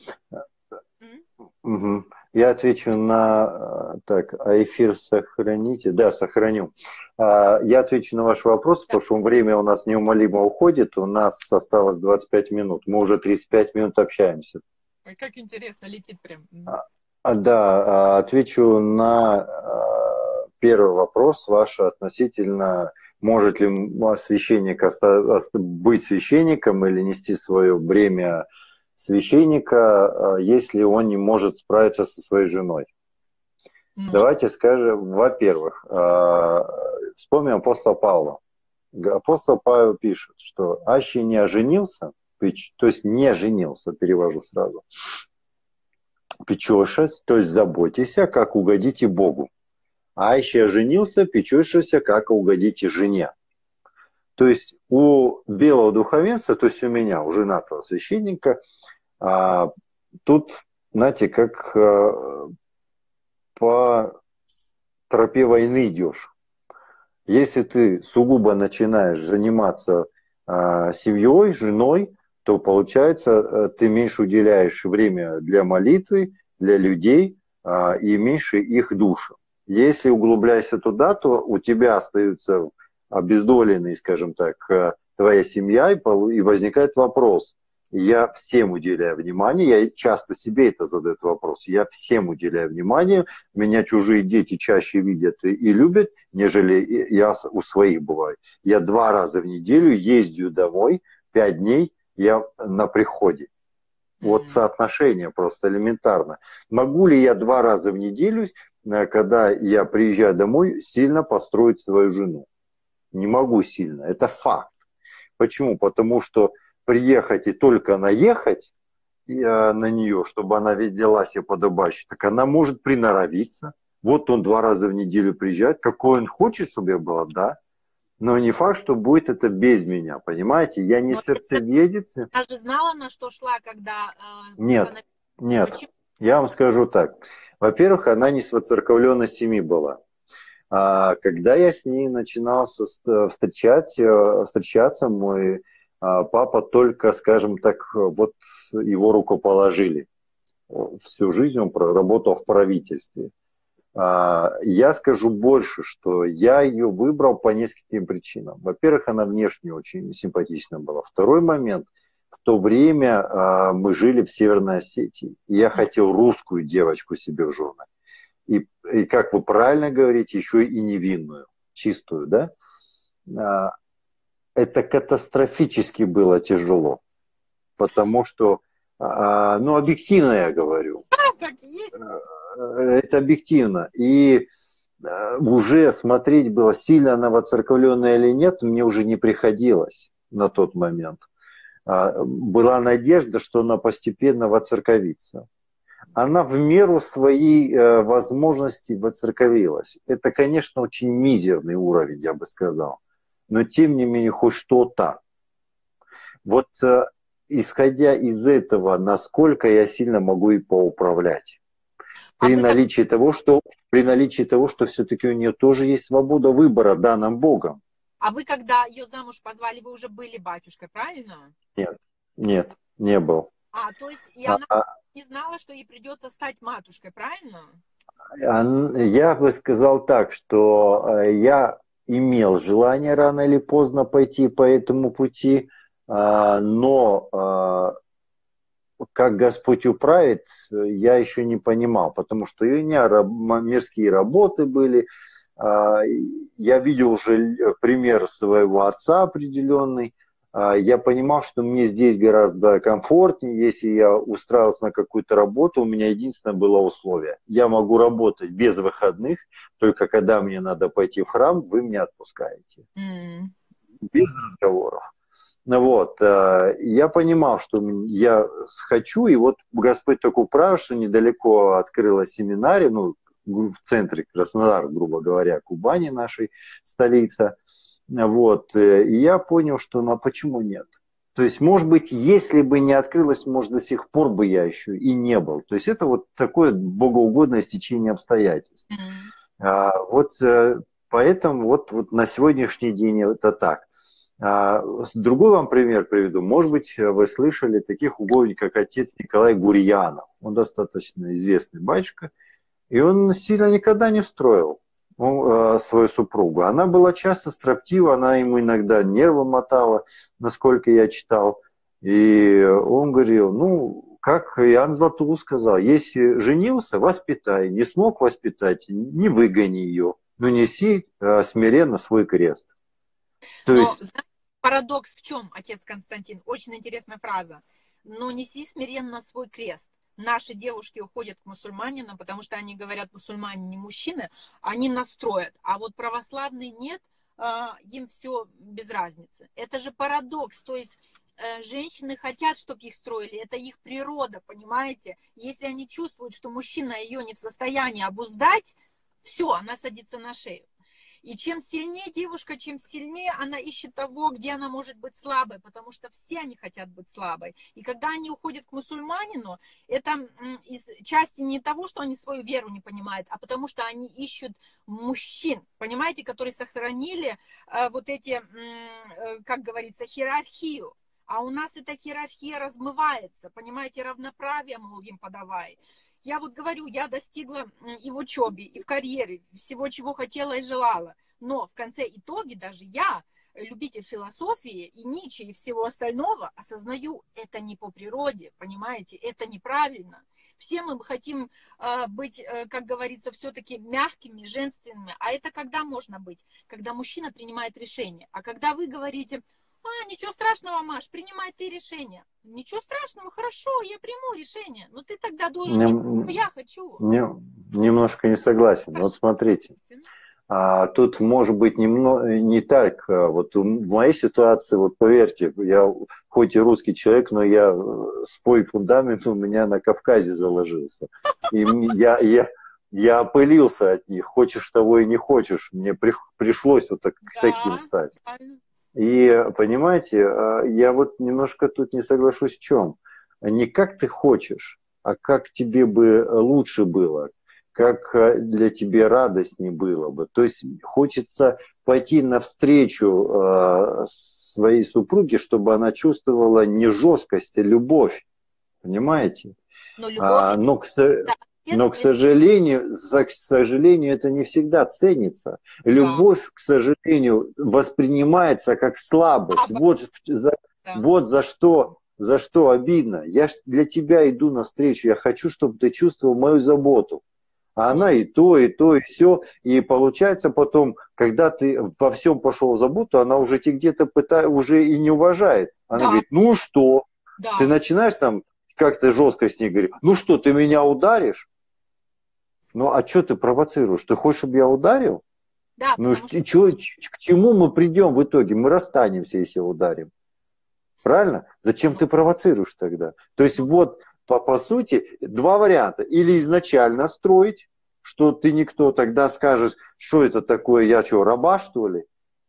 Угу. Я отвечу на... Так, а эфир сохраните? Да, сохраню. Я отвечу на ваш вопрос, потому что время у нас неумолимо уходит. У нас осталось двадцать пять минут. Мы уже тридцать пять минут общаемся. Ой, как интересно, летит прям. А, да, отвечу на первый вопрос ваш относительно, может ли священник быть священником или нести свое бремя священника, если он не может справиться со своей женой. Mm-hmm. Давайте скажем, во-первых, вспомним апостола Павла. Апостол Павел пишет, что аще не оженился, то есть не женился, перевожу сразу, печешься, то есть заботися, как угодите Богу. А аще оженился, печешься, как угодите жене. То есть у белого духовенства, то есть у меня, у женатого священника, а, тут, знаете, как а, по тропе войны идешь. Если ты сугубо начинаешь заниматься а, семьей, женой, то получается, ты меньше уделяешь время для молитвы, для людей а, и меньше их душам. Если углубляешься туда, то у тебя остаются обездоленные, скажем так, твоя семья, и возникает вопрос. Я всем уделяю внимание, я часто себе это задаю вопрос, я всем уделяю внимание, меня чужие дети чаще видят и, и любят, нежели я у своих бываю. Я два раза в неделю ездю домой, пять дней я на приходе. Вот соотношение просто элементарно. Могу ли я два раза в неделю, когда я приезжаю домой, сильно построить свою жену? Не могу сильно, это факт. Почему? Потому что приехать и только наехать на нее, чтобы она вела себя подобающе, так она может приноровиться. Вот он два раза в неделю приезжает, какой он хочет, чтобы я была, да. Но не факт, что будет это без меня, понимаете? Я не сердцеведец. Она же знала, на что шла, когда... Э, нет, станов... нет, Почему? Я вам скажу так. Во-первых, она не с воцерковленной семьи была. А когда я с ней начинал встречать, встречаться, мой папа только, скажем так, вот его рукоположили. Всю жизнь он работал в правительстве. Я скажу больше, что я ее выбрал по нескольким причинам. Во-первых, она внешне очень симпатична была. Второй момент. В то время мы жили в Северной Осетии. И я хотел русскую девочку себе в жены. И, и, как вы правильно говорите, еще и невинную, чистую, да? Это катастрофически было тяжело, потому что, ну, объективно я говорю, это объективно. И уже смотреть было, сильно она воцерковленная или нет, мне уже не приходилось на тот момент. Была надежда, что она постепенно воцерковится. Она в меру своей э, возможностей воцерковилась. Это, конечно, очень мизерный уровень, я бы сказал. Но, тем не менее, хоть что-то. Вот э, исходя из этого, насколько я сильно могу и поуправлять. При, а наличии как... того, что, при наличии того, что все-таки у нее тоже есть свобода выбора, данным Богом. А вы, когда ее замуж позвали, вы уже были батюшкой, правильно? Нет, нет, не был. А, то есть и она... А... не знала, что ей придется стать матушкой, правильно? Я бы сказал так, что я имел желание рано или поздно пойти по этому пути, но как Господь управит, я еще не понимал, потому что у меня мирские работы были, я видел уже пример своего отца определенный. Я понимал, что мне здесь гораздо комфортнее, если я устраивался на какую-то работу, у меня единственное было условие. Я могу работать без выходных, только когда мне надо пойти в храм, вы меня отпускаете. Mm. Без разговоров. Вот. Я понимал, что я хочу, и вот Господь так управил, что недалеко открылась семинария, ну, в центре Краснодара, грубо говоря, Кубани, нашей столицы. Вот. И я понял, что ну а почему нет? То есть, может быть, если бы не открылось, может, до сих пор бы я еще и не был. То есть, это вот такое богоугодное стечение обстоятельств. Мгм. А, вот э, поэтому вот, вот на сегодняшний день это так. А, другой вам пример приведу. Может быть, вы слышали таких угодников, как отец Николай Гурьянов. Он достаточно известный батюшка. И он сильно никогда не строил ну, э, свою супругу. Она была часто строптива, она ему иногда нервы мотала, насколько я читал. И он говорил, ну, как Иоанн Златоуст сказал, если женился, воспитай, не смог воспитать, не выгони ее, но неси э, смиренно свой крест. То Но есть, знаете, парадокс в чем, отец Константин? Очень интересная фраза. Но неси смиренно свой крест. Наши девушки уходят к мусульманинам, потому что они говорят, мусульмане не мужчины, они настроят. А вот православные нет, а, им все без разницы. Это же парадокс. То есть э, женщины хотят, чтобы их строили. Это их природа, понимаете? Если они чувствуют, что мужчина ее не в состоянии обуздать, все, она садится на шею. И чем сильнее девушка, чем сильнее она ищет того, где она может быть слабой, потому что все они хотят быть слабой. И когда они уходят к мусульманину, это из части не того, что они свою веру не понимают, а потому что они ищут мужчин, понимаете, которые сохранили э, вот эти, э, как говорится, иерархию. А у нас эта иерархия размывается, понимаете, равноправие, мол, им подавай. Я вот говорю, я достигла и в учебе, и в карьере, всего, чего хотела и желала. Но в конце итоге даже я, любитель философии и Ницше и всего остального, осознаю, это не по природе, понимаете, это неправильно. Все мы хотим э, быть, э, как говорится, все-таки мягкими, женственными. А это когда можно быть? Когда мужчина принимает решение. А когда вы говорите... А, ничего страшного, Маш, принимай ты решение. Ничего страшного, хорошо, я приму решение. Но ты тогда должен идти, что я хочу. не, немножко не согласен. Вот смотрите. А, тут может быть немного, не так. Вот в моей ситуации, вот поверьте, я хоть и русский человек, но я свой фундамент у меня на Кавказе заложился. И я, я, я опылился от них. Хочешь того и не хочешь. Мне при, пришлось вот так, Да, таким стать. правильно. И понимаете, я вот немножко тут не соглашусь в чем. Не как ты хочешь, а как тебе бы лучше было, как для тебя радостнее было бы. То есть хочется пойти навстречу э, своей супруге, чтобы она чувствовала не жесткость, а любовь. Понимаете? Но любовь А, это... но, к, Да, но, отец, к это... сожалению, за, к сожалению, это не всегда ценится. Да. Любовь, к сожалению, воспринимается как слабость. Слабо. Вот за, Да. вот за что, за что обидно. Я ж для тебя иду навстречу. Я хочу, чтобы ты чувствовал мою заботу. А она и то, и то, и все. И получается потом, когда ты во всем пошел в заботу, она уже тебя где-то пытает, уже и не уважает. Она Да. говорит, ну что? Да. Ты начинаешь там как-то жестко с ней говорить, ну что, ты меня ударишь? Ну а что ты провоцируешь? Ты хочешь, чтобы я ударил? Да, Ну потому что, что... чё, к чему мы придем в итоге? Мы расстанемся, если ударим. Правильно? Зачем Ну, ты провоцируешь тогда? То есть ну, вот, по, по сути, два варианта. Или изначально строить, что ты никто, тогда скажешь, что это такое, я что, раба, что ли?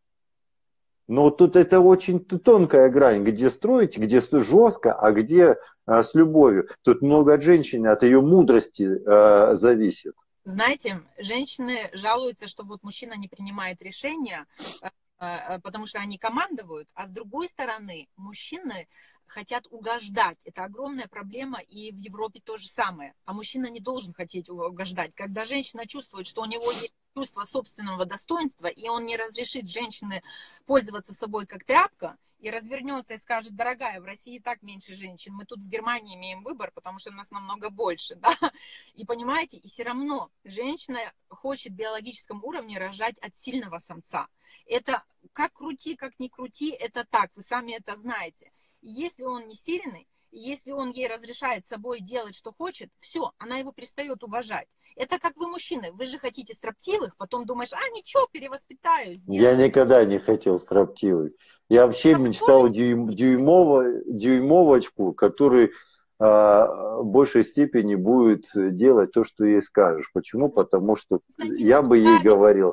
Но тут это очень тонкая грань, где строить, где жестко, а где а, с любовью. Тут много от женщины, от ее мудрости а, зависит. знаете, женщины жалуются, что вот мужчина не принимает решения, потому что они командуют, а с другой стороны, мужчины хотят угождать. Это огромная проблема, и в Европе то же самое. А мужчина не должен хотеть угождать. Когда женщина чувствует, что у него есть чувство собственного достоинства, и он не разрешит женщине пользоваться собой как тряпка, и развернется и скажет, дорогая, в России и так меньше женщин, мы тут в Германии имеем выбор, потому что нас намного больше, да, и понимаете, и все равно женщина хочет в биологическом уровне рожать от сильного самца. Это как крути, как ни крути, это так, вы сами это знаете. И если он не сильный, если он ей разрешает собой делать, что хочет, все, она его перестает уважать. Это как вы, мужчины, вы же хотите строптивых, потом думаешь, а ничего, перевоспитаю, сделаю. Я никогда не хотел строптивый. Я вообще А вы мечтал тоже? дюйм, дюймово, дюймовочку, который а, в большей степени будет делать то, что ей скажешь. Почему? Потому что Константин, я ну бы ей правильно. говорил,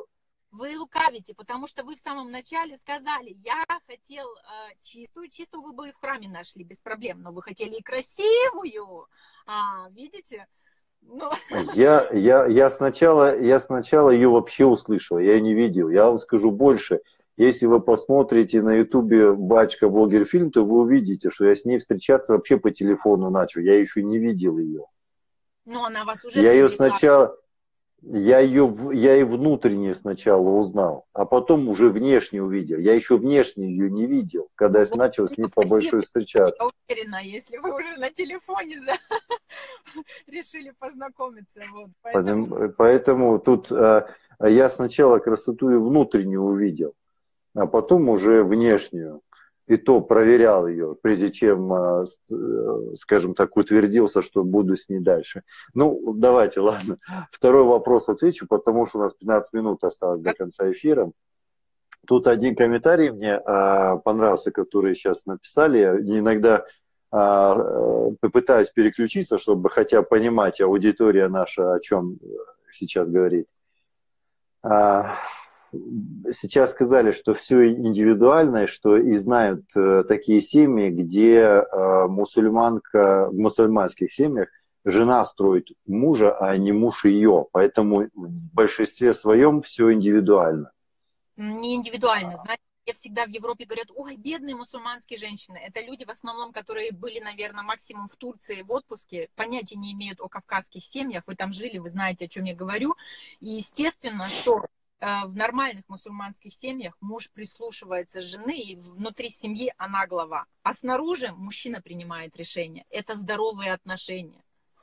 Вы лукавите, потому что вы в самом начале сказали, я хотел э, чистую, чистую вы бы и в храме нашли без проблем, но вы хотели и красивую, а, видите? Ну, Я, я, я, сначала, я сначала ее вообще услышал, я ее не видел. Я вам скажу больше. Если вы посмотрите на ютубе «Бачка блогер фильм», то вы увидите, что я с ней встречаться вообще по телефону начал. Я еще не видел ее. ну, она вас уже Я ее привлекла. сначала, я ее, в- я и внутренне сначала узнал, а потом уже внешне увидел. Я еще внешне ее не видел, когда Ну, я вот, начал с ней по красивая, большой встречаться. я уверена, если вы уже на телефоне за... решили познакомиться, вот, поэтому... Поэтому, поэтому тут э, я сначала красоту и внутреннюю увидел, а потом уже внешнюю. И то проверял ее, прежде чем, э, э, скажем так, утвердился, что буду с ней дальше. Ну, давайте, ладно. Второй вопрос отвечу, потому что у нас пятнадцать минут осталось до конца эфира. Тут один комментарий мне э, понравился, который сейчас написали. Я иногда э, попытаюсь переключиться, чтобы хотя бы понимать аудитория наша, о чем сейчас говорит. А, сейчас сказали, что все индивидуально, что и знают э, такие семьи, где э, мусульманка, в мусульманских семьях жена строит мужа, а не муж ее. Поэтому в большинстве своем все индивидуально. Не индивидуально, знаете, я всегда в Европе говорят, ой, бедные мусульманские женщины. Это люди в основном, которые были, наверное, максимум в Турции в отпуске, понятия не имеют о кавказских семьях, вы там жили, вы знаете, о чем я говорю. И естественно, что э, в нормальных мусульманских семьях муж прислушивается жены, и внутри семьи она глава. А снаружи мужчина принимает решение. Это здоровые отношения.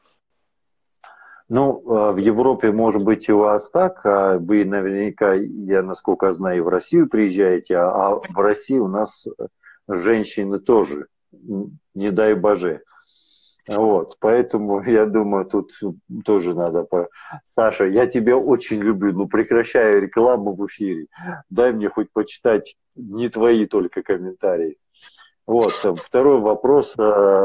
Ну, в Европе, может быть, и у вас так, а вы наверняка, я насколько знаю, в Россию приезжаете, а в России у нас женщины тоже, не дай боже. Вот, поэтому я думаю, тут тоже надо... По... Саша, я тебя очень люблю, но прекращай рекламу в эфире. Дай мне хоть почитать не твои только комментарии. Вот, второй вопрос,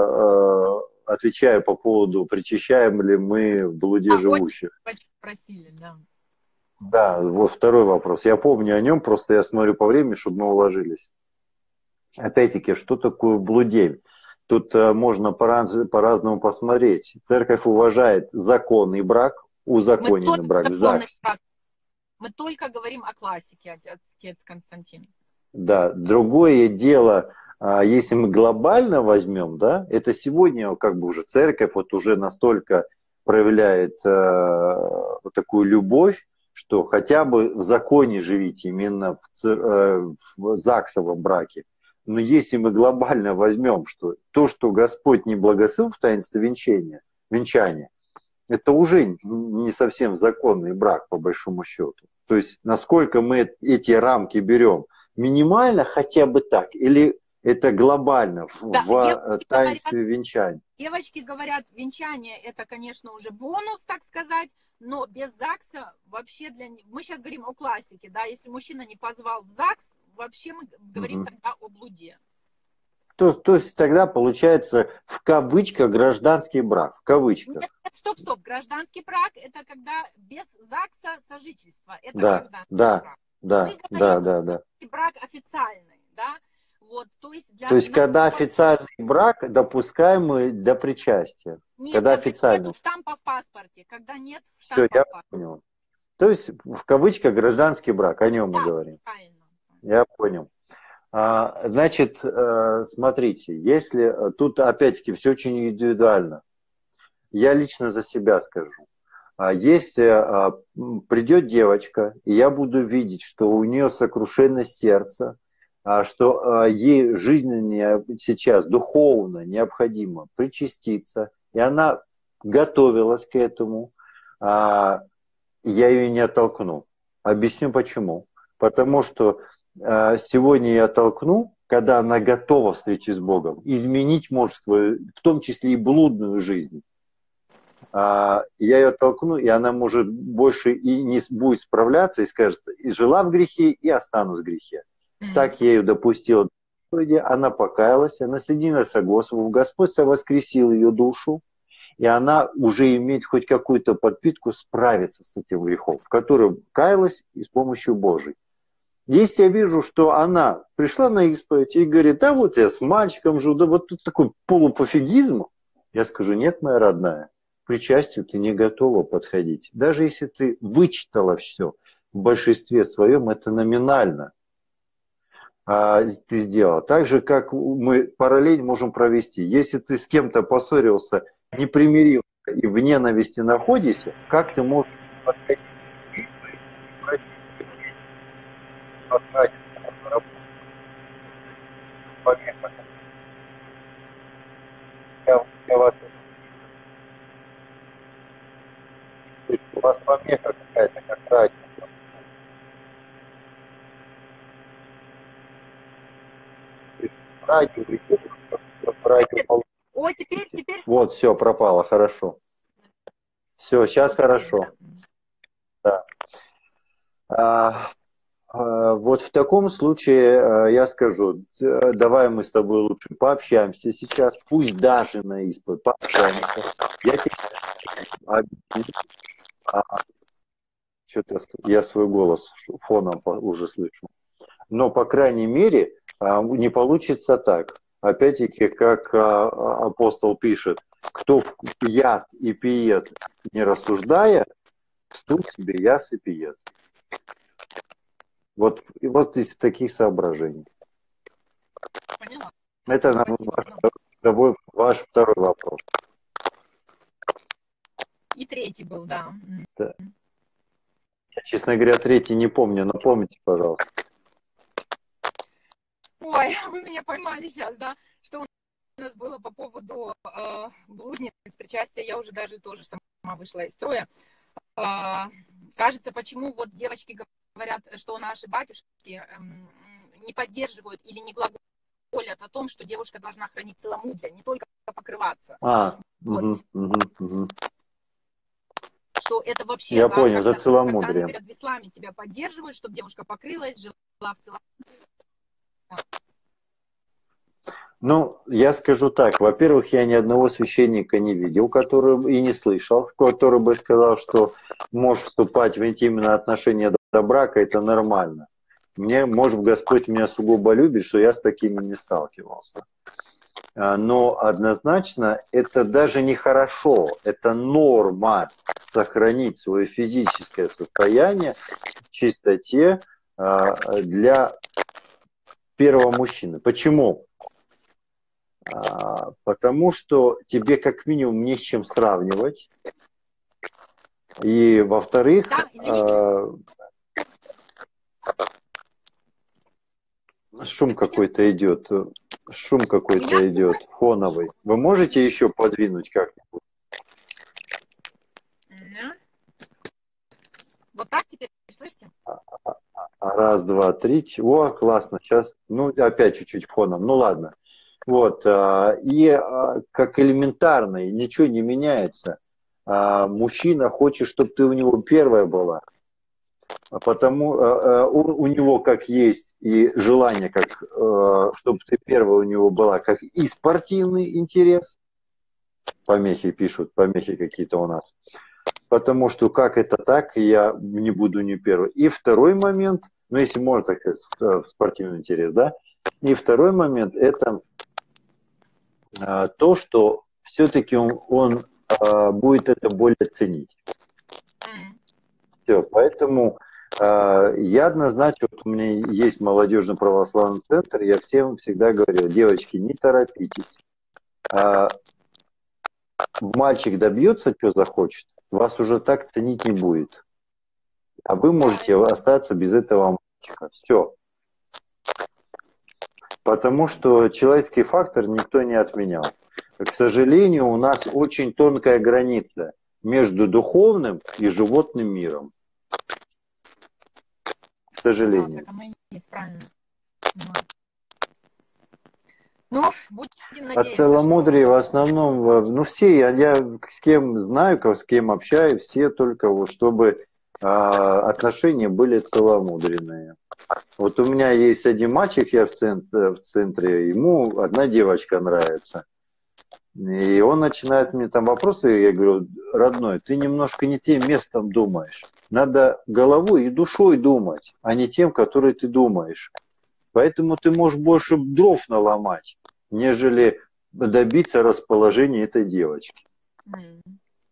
отвечая по поводу, причащаем ли мы в блуде А, живущих. очень просили, да. Да, вот второй вопрос. Я помню о нем, просто я смотрю по времени, чтобы мы уложились. Опять-таки, что такое блудень? Тут э, можно по-раз- по-разному посмотреть. Церковь уважает законный брак, узаконенный брак в ЗАГСе. Брак. Мы только говорим о классике, отец Константин. Да, другое дело, если мы глобально возьмем, да, это сегодня как бы уже церковь вот уже настолько проявляет э, вот такую любовь, что хотя бы в законе живите, именно в, цер, э, в ЗАГСовом браке. Но если мы глобально возьмем, что то, что Господь не благословил в таинстве венчания, венчания, это уже не совсем законный брак, по большому счету. То есть, насколько мы эти рамки берем, минимально хотя бы так, или это глобально в, да, в таинстве говорят, венчания? Девочки говорят, венчание это, конечно, уже бонус, так сказать, но без ЗАГСа вообще для них... Мы сейчас говорим о классике, да, если мужчина не позвал в ЗАГС, вообще мы говорим угу. тогда о блуде. То, то есть тогда получается в кавычках гражданский брак, в кавычках. Нет, нет, стоп, стоп, гражданский брак это когда без ЗАГСа сожительство, это да, гражданский да, брак. Да, мы да, говорим да, да. брак официальный, да, вот, то есть для... То есть когда официальный брак допускаемый до причастия. Нет, когда, когда официальный. нет штампа в паспорте, когда нет Все, штампа я в паспорте. понял. То есть в кавычках гражданский брак, о нем да, мы говорим. Правильно. Я понял. А, значит, смотрите, если тут опять-таки все очень индивидуально. Я лично за себя скажу. Если придет девочка, и я буду видеть, что у нее сокрушенность сердца, что ей жизненно сейчас, духовно необходимо причаститься, и она готовилась к этому, я ее не оттолкну. Объясню почему. Потому что сегодня я оттолкну, когда она готова к встрече с Богом, изменить может свою, в том числе и блудную жизнь. Я ее оттолкну, и она может больше и не будет справляться, и скажет, и жила в грехе, и останусь в грехе. Mm-hmm. Так я ее допустил, она покаялась, она соединилась с Господом, Господь воскресил ее душу, и она уже имеет хоть какую-то подпитку справиться с этим грехом, в котором каялась и с помощью Божией. Если я вижу, что она пришла на исповедь и говорит, да вот я с мальчиком живу, да вот тут такой полупофигизм, я скажу, нет, моя родная, к причастию ты не готова подходить. Даже если ты вычитала все, в большинстве своем это номинально а, ты сделала. Так же, как мы параллель можем провести. Если ты с кем-то поссорился, непримиримо и в ненависти находишься, как ты можешь подходить? Я, я вас, у вас помеха какая-то, как радио. Радио, радио. О, теперь, теперь. Вот, все, пропало, хорошо. Все, сейчас хорошо. Да. А, а, вот в таком случае а, я скажу, давай мы с тобой лучше пообщаемся сейчас, пусть даже на исповедь, пообщаемся. Я тебе а, что-то я свой голос фоном уже слышу. Но, по крайней мере, не получится так. Опять-таки, как апостол пишет, кто яст и пиет, не рассуждая, стул себе яс и пиет. Вот, вот из таких соображений. Поняла. Это ваш, ваш второй вопрос. И третий был, да. да. Я, честно говоря, третий не помню, напомните, пожалуйста. Ой, вы меня поймали сейчас, да? Что у нас было по поводу э, блудниц, причастия, я уже даже тоже сама вышла из строя. Э, кажется, почему вот девочки говорят, что наши батюшки э, не поддерживают или не глаголят о том, что девушка должна хранить целомудрие, не только покрываться. А, вот. угу, угу, угу. Что это вообще, я да, понял, когда, за целомудрие. когда они говорят, в исламе тебя поддерживают, чтобы девушка покрылась, жила в целомудрии. Ну, я скажу так. Во-первых, я ни одного священника не видел, который и не слышал, который бы сказал, что можешь вступать в интимные отношения до брака, это нормально. Мне, может, Господь меня сугубо любит, что я с такими не сталкивался. Но однозначно это даже не хорошо, это норма сохранить свое физическое состояние в чистоте для первого мужчины. Почему? Потому что тебе как минимум не с чем сравнивать. И во-вторых, да, шум какой-то идет, шум какой-то идет, фоновый. Вы можете еще подвинуть как-нибудь? Вот так теперь, слышите? Раз, два, три. О, классно. Сейчас, ну, опять чуть-чуть фоном. Ну, ладно. Вот. И как элементарно, ничего не меняется. Мужчина хочет, чтобы ты у него первая была. Потому у него как есть и желание, как, чтобы ты первая у него была, как и спортивный интерес. Помехи пишут, помехи какие-то у нас. Потому что как это так, я не буду не первый. И второй момент, ну если можно так сказать, спортивный интерес, да. И второй момент это а, то, что все-таки он, он а, будет это более ценить. Все, поэтому а, я однозначно, вот у меня есть молодежный православный центр, я всем всегда говорю, девочки, не торопитесь. А, мальчик добьется, что захочет, вас уже так ценить не будет. А вы можете остаться без этого мальчика. Все. Потому что человеческий фактор никто не отменял. К сожалению, у нас очень тонкая граница между духовным и животным миром. К сожалению. Да, есть, правильно. Ну, будем надеяться, От целомудрия что... в основном, ну все, я, я с кем знаю, с кем общаюсь, все только вот, чтобы а, отношения были целомудренные. Вот у меня есть один мальчик, я в центре, в центре, ему одна девочка нравится. И он начинает мне там вопросы, я говорю, родной, ты немножко не тем местом думаешь. Надо головой и душой думать, а не тем, который ты думаешь. Поэтому ты можешь больше дров наломать, нежели добиться расположения этой девочки. М.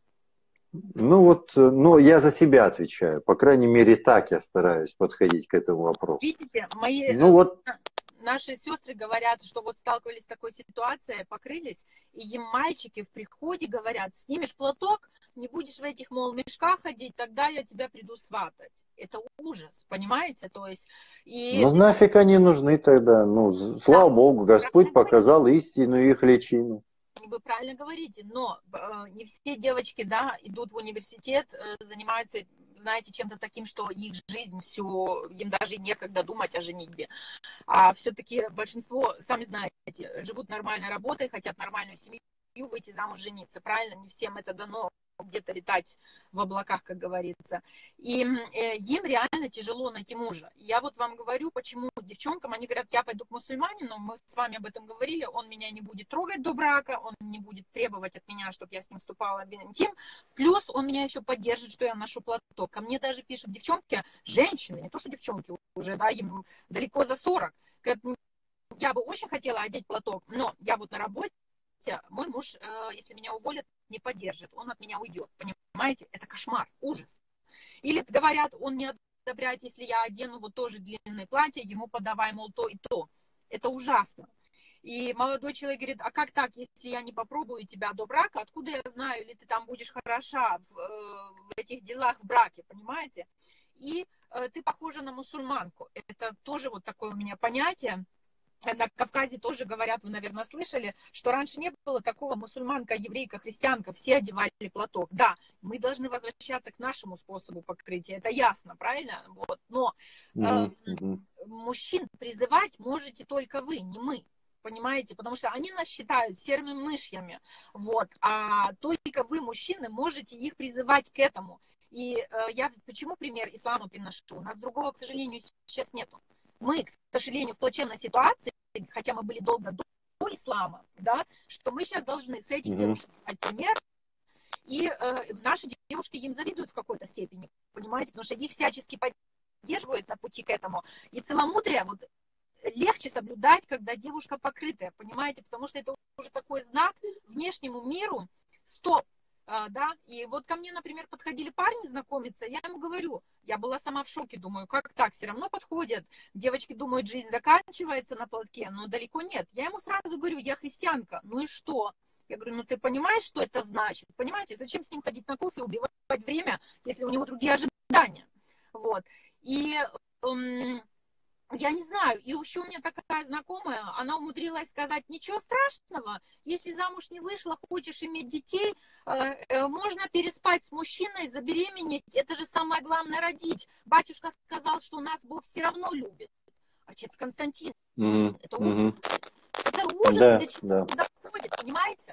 Ну вот, ну я за себя отвечаю. По крайней мере, так я стараюсь подходить к этому вопросу. Видите, мои Ну э, вот, наши сестры говорят, что вот сталкивались с такой ситуацией, покрылись, и им мальчики в приходе говорят, снимешь платок, не будешь в этих, мол, мешках ходить, тогда я тебя приду сватать. Это ужас, понимаете? То есть, и ну нафиг они нужны тогда? Ну, з- да, слава Богу, Господь показал истинную их личину. вы правильно говорите, но э, не все девочки, да, идут в университет, э, занимаются, знаете, чем-то таким, что их жизнь всю, им даже некогда думать о женитьбе. А все-таки большинство, сами знаете, живут нормальной работой, хотят нормальную семью, выйти замуж, жениться. Правильно? Не всем это дано где-то летать в облаках, как говорится. И э, им реально тяжело найти мужа. Я вот вам говорю, почему девчонкам, они говорят, я пойду к мусульманину, мы с вами об этом говорили, он меня не будет трогать до брака, он не будет требовать от меня, чтобы я с ним вступала в интим, плюс он меня еще поддержит, что я ношу платок. Ко мне даже пишут девчонки, женщины, не то что девчонки уже, да, им далеко за сорок, я бы очень хотела одеть платок, но я вот на работе, мой муж, если меня уволят, не поддержит, он от меня уйдет, понимаете? Это кошмар, ужас. Или говорят, он не одобряет, если я одену вот тоже длинное платье, ему подавай, мол, то и то. Это ужасно. И молодой человек говорит, а как так, если я не попробую тебя до брака, откуда я знаю, или ты там будешь хороша в, в этих делах в браке, понимаете? И э, ты похожа на мусульманку. Это тоже вот такое у меня понятие. На Кавказе тоже говорят, вы, наверное, слышали, что раньше не было такого мусульманка, еврейка, христианка, все одевали платок. Да, мы должны возвращаться к нашему способу покрытия, это ясно, правильно? Вот. Но э, угу. мужчин призывать можете только вы, не мы. Понимаете? Потому что они нас считают серыми мышьями. Вот. А только вы, мужчины, можете их призывать к этому. И э, я почему пример ислама приношу? У нас другого, к сожалению, сейчас нету. Мы, к сожалению, в плачевной ситуации, хотя мы были долго до ислама, да, что мы сейчас должны с этих mm-hmm. девушек брать пример, и э, наши девушки им завидуют в какой-то степени, понимаете, потому что их всячески поддерживают на пути к этому. И целомудрие вот легче соблюдать, когда девушка покрытая, понимаете, потому что это уже такой знак внешнему миру, стоп. А, да, и вот ко мне, например, подходили парни знакомиться, я ему говорю, я была сама в шоке, думаю, как так, все равно подходят, девочки думают, жизнь заканчивается на платке, но далеко нет. Я ему сразу говорю, я христианка, ну и что? Я говорю, ну ты понимаешь, что это значит? Понимаете, зачем с ним ходить на кофе, убивать время, если у него другие ожидания? Вот, и... Эм, я не знаю, и еще у меня такая знакомая, она умудрилась сказать, ничего страшного, если замуж не вышла, хочешь иметь детей, э, э, можно переспать с мужчиной, забеременеть, это же самое главное родить. Батюшка сказал, что нас Бог все равно любит. Отец Константин, mm-hmm. это ужас. Mm-hmm. Это ужас, да, до чего да. доходит, понимаете?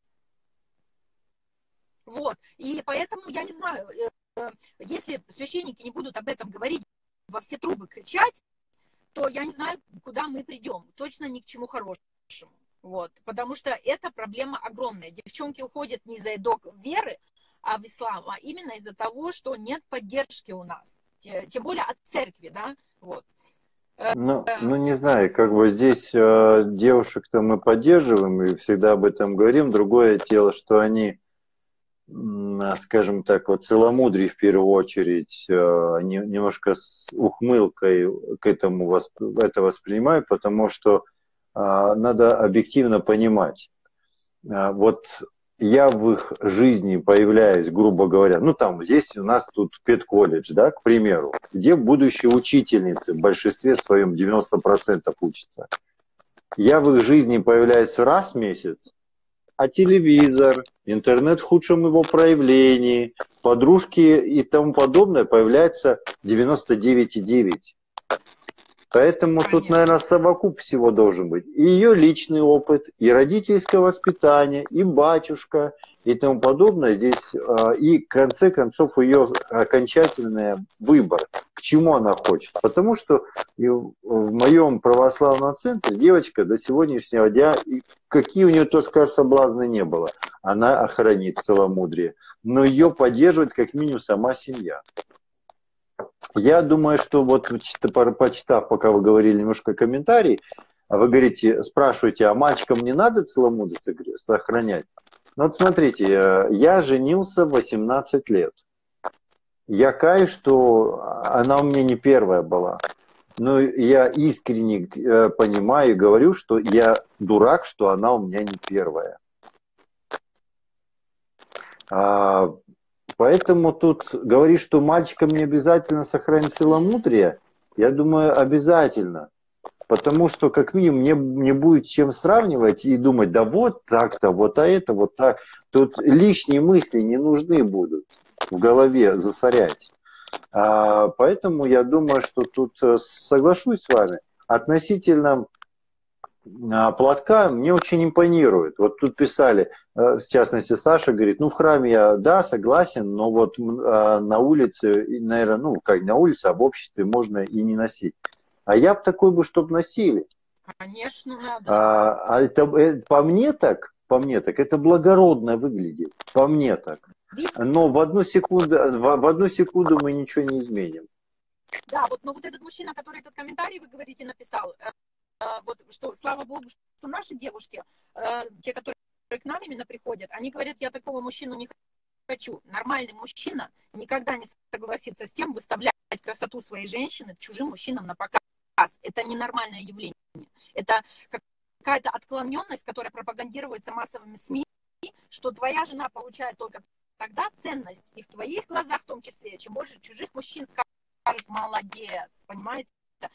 Вот, и поэтому я не знаю, э, если священники не будут об этом говорить, во все трубы кричать, то я не знаю, куда мы придем. Точно ни к чему хорошему. Вот. Потому что эта проблема огромная. Девчонки уходят не из-за идок веры, а в ислам, а именно из-за того, что нет поддержки у нас. Тем более от церкви, да? Вот. Ну, ну, не знаю, как бы здесь э, девушек-то мы поддерживаем и всегда об этом говорим. Другое дело, что они, скажем так, вот целомудрие в первую очередь немножко с ухмылкой к этому это воспринимаю, потому что надо объективно понимать. Вот я в их жизни появляюсь, грубо говоря, ну там здесь у нас тут педколледж, да, к примеру, где будущие учительницы в большинстве своем девяносто процентов учатся. Я в их жизни появляюсь раз в месяц, а телевизор, интернет в худшем его проявлении, подружки и тому подобное появляется девяносто девять и девять. Поэтому тут, Конечно. наверное, совокуп всего должен быть. И ее личный опыт, и родительское воспитание, и батюшка, и тому подобное здесь. И, в конце концов, ее окончательный выбор, к чему она хочет. Потому что в моем православном центре девочка до сегодняшнего дня, какие у нее только соблазны не было, она охранит целомудрие. Но ее поддерживает как минимум сама семья. Я думаю, что вот почитав, пока вы говорили немножко комментарий, вы говорите, спрашиваете, а мальчикам не надо целомудрие сохранять? Ну вот смотрите, я женился в восемнадцать лет. Я каюсь, что она у меня не первая была. Но я искренне понимаю и говорю, что я дурак, что она у меня не первая. Поэтому тут говорить, что мальчикам не обязательно сохранить целомудрие, я думаю, обязательно. Потому что, как минимум, мне не будет чем сравнивать и думать, да вот так-то, вот а это, вот так. Тут лишние мысли не нужны будут в голове засорять. А, поэтому я думаю, что тут соглашусь с вами. Относительно платка мне очень импонирует. Вот тут писали, в частности, Саша говорит, ну в храме я, да, согласен, но вот на улице, наверное, ну как на улице, а в обществе можно и не носить. А я бы такой бы, чтобы носили. Конечно, надо. А, а это, это, по мне так, по мне так, это благородно выглядит, по мне так. Но в одну секунду, в, в одну секунду мы ничего не изменим. Да, вот, но вот этот мужчина, который этот комментарий, вы говорите, написал, вот что, слава богу, что наши девушки, те, которые к нам именно приходят, они говорят, я такого мужчину не хочу. Нормальный мужчина никогда не согласится с тем выставлять красоту своей женщины чужим мужчинам на показ. Это ненормальное явление. Это какая-то отклоненность, которая пропагандируется массовыми СМИ, что твоя жена получает только тогда ценность, и в твоих глазах в том числе, чем больше чужих мужчин скажут молодец, понимаете?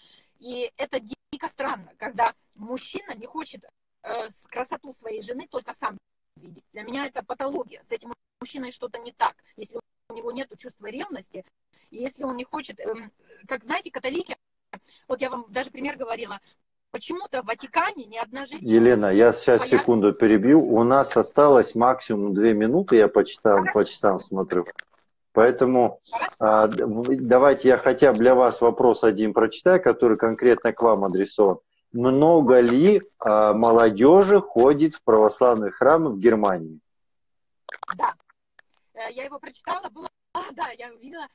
И это дико странно, когда мужчина не хочет э, красоту своей жены только сам видеть. Для меня это патология. С этим мужчиной что-то не так. Если у него нет чувства ревности, и если он не хочет, э, как знаете, католики, вот я вам даже пример говорила, почему-то в Ватикане ни одна женщина... Елена, я сейчас появ... секунду перебью. У нас осталось максимум две минуты, я по часам, по часам смотрю. Поэтому а, давайте я хотя бы для вас вопрос один прочитаю, который конкретно к вам адресован. Много ли а, молодежи ходит в православные храмы в Германии? Да, я его прочитала, было, да, я видела.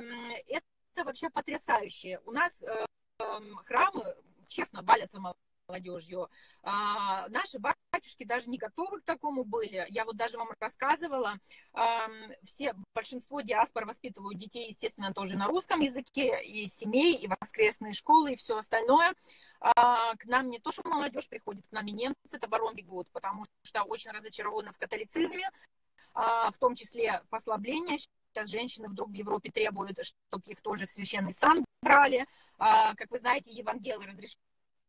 Это вообще потрясающе. У нас храмы, честно, валятся молодежью. А, наши батюшки даже не готовы к такому были. Я вот даже вам рассказывала, а, все, большинство диаспор воспитывают детей, естественно, тоже на русском языке, и семей, и воскресные школы, и все остальное. А, к нам не то, что молодежь приходит, к нам и немцы табором бегут, потому что очень разочарованы в католицизме, а, в том числе послабления. Сейчас женщины вдруг в Европе требуют, чтобы их тоже в священный сан брали. А, как вы знаете, евангелы разрешают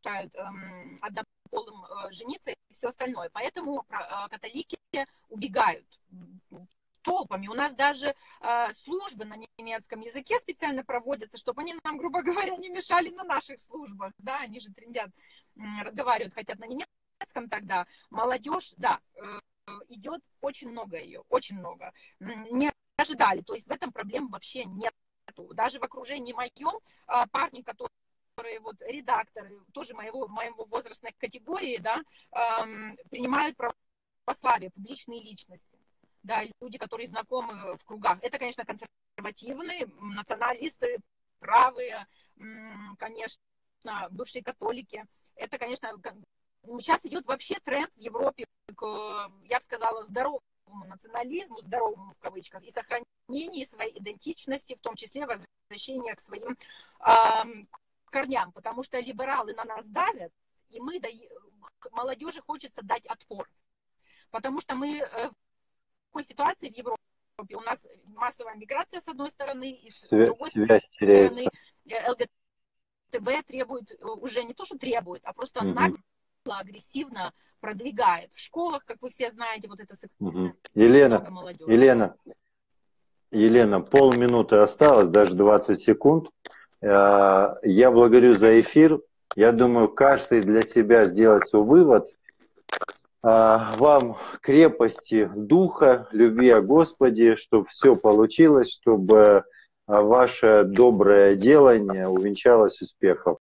эм, однополым э, жениться и все остальное. Поэтому э, католики убегают толпами. У нас даже э, службы на немецком языке специально проводятся, чтобы они нам, грубо говоря, не мешали на наших службах. Да, они же трындят, э, разговаривают, хотят на немецком тогда. Молодежь, да, э, идет очень много ее, очень много. Не ожидали, то есть в этом проблем вообще нет. Даже в окружении моем парни, которые которые вот редакторы, тоже моего, моего возрастной категории, да, эм, принимают православие, публичные личности, да, люди, которые знакомы в кругах. Это, конечно, консервативные, националисты, правые, м, конечно, бывшие католики. Это, конечно, сейчас идет вообще тренд в Европе к, я бы сказала, здоровому национализму, здоровому в кавычках, и сохранению своей идентичности, в том числе возвращение к своим эм, корням, потому что либералы на нас давят, и мы, да, молодежи хочется дать отпор, потому что мы в такой ситуации в Европе, у нас массовая миграция с одной стороны, и с Свя- другой связь стороны теряется. ЛГБТ требует, уже не то, что требует, а просто Угу. нагло, агрессивно продвигает. В школах, как вы все знаете, вот это угу. Елена, Елена, Елена, полминуты осталось, даже двадцать секунд. Я благодарю за эфир. Я думаю, каждый для себя сделает свой вывод. Вам крепости духа, любви о Господе, чтобы все получилось, чтобы ваше доброе делание увенчалось успехом.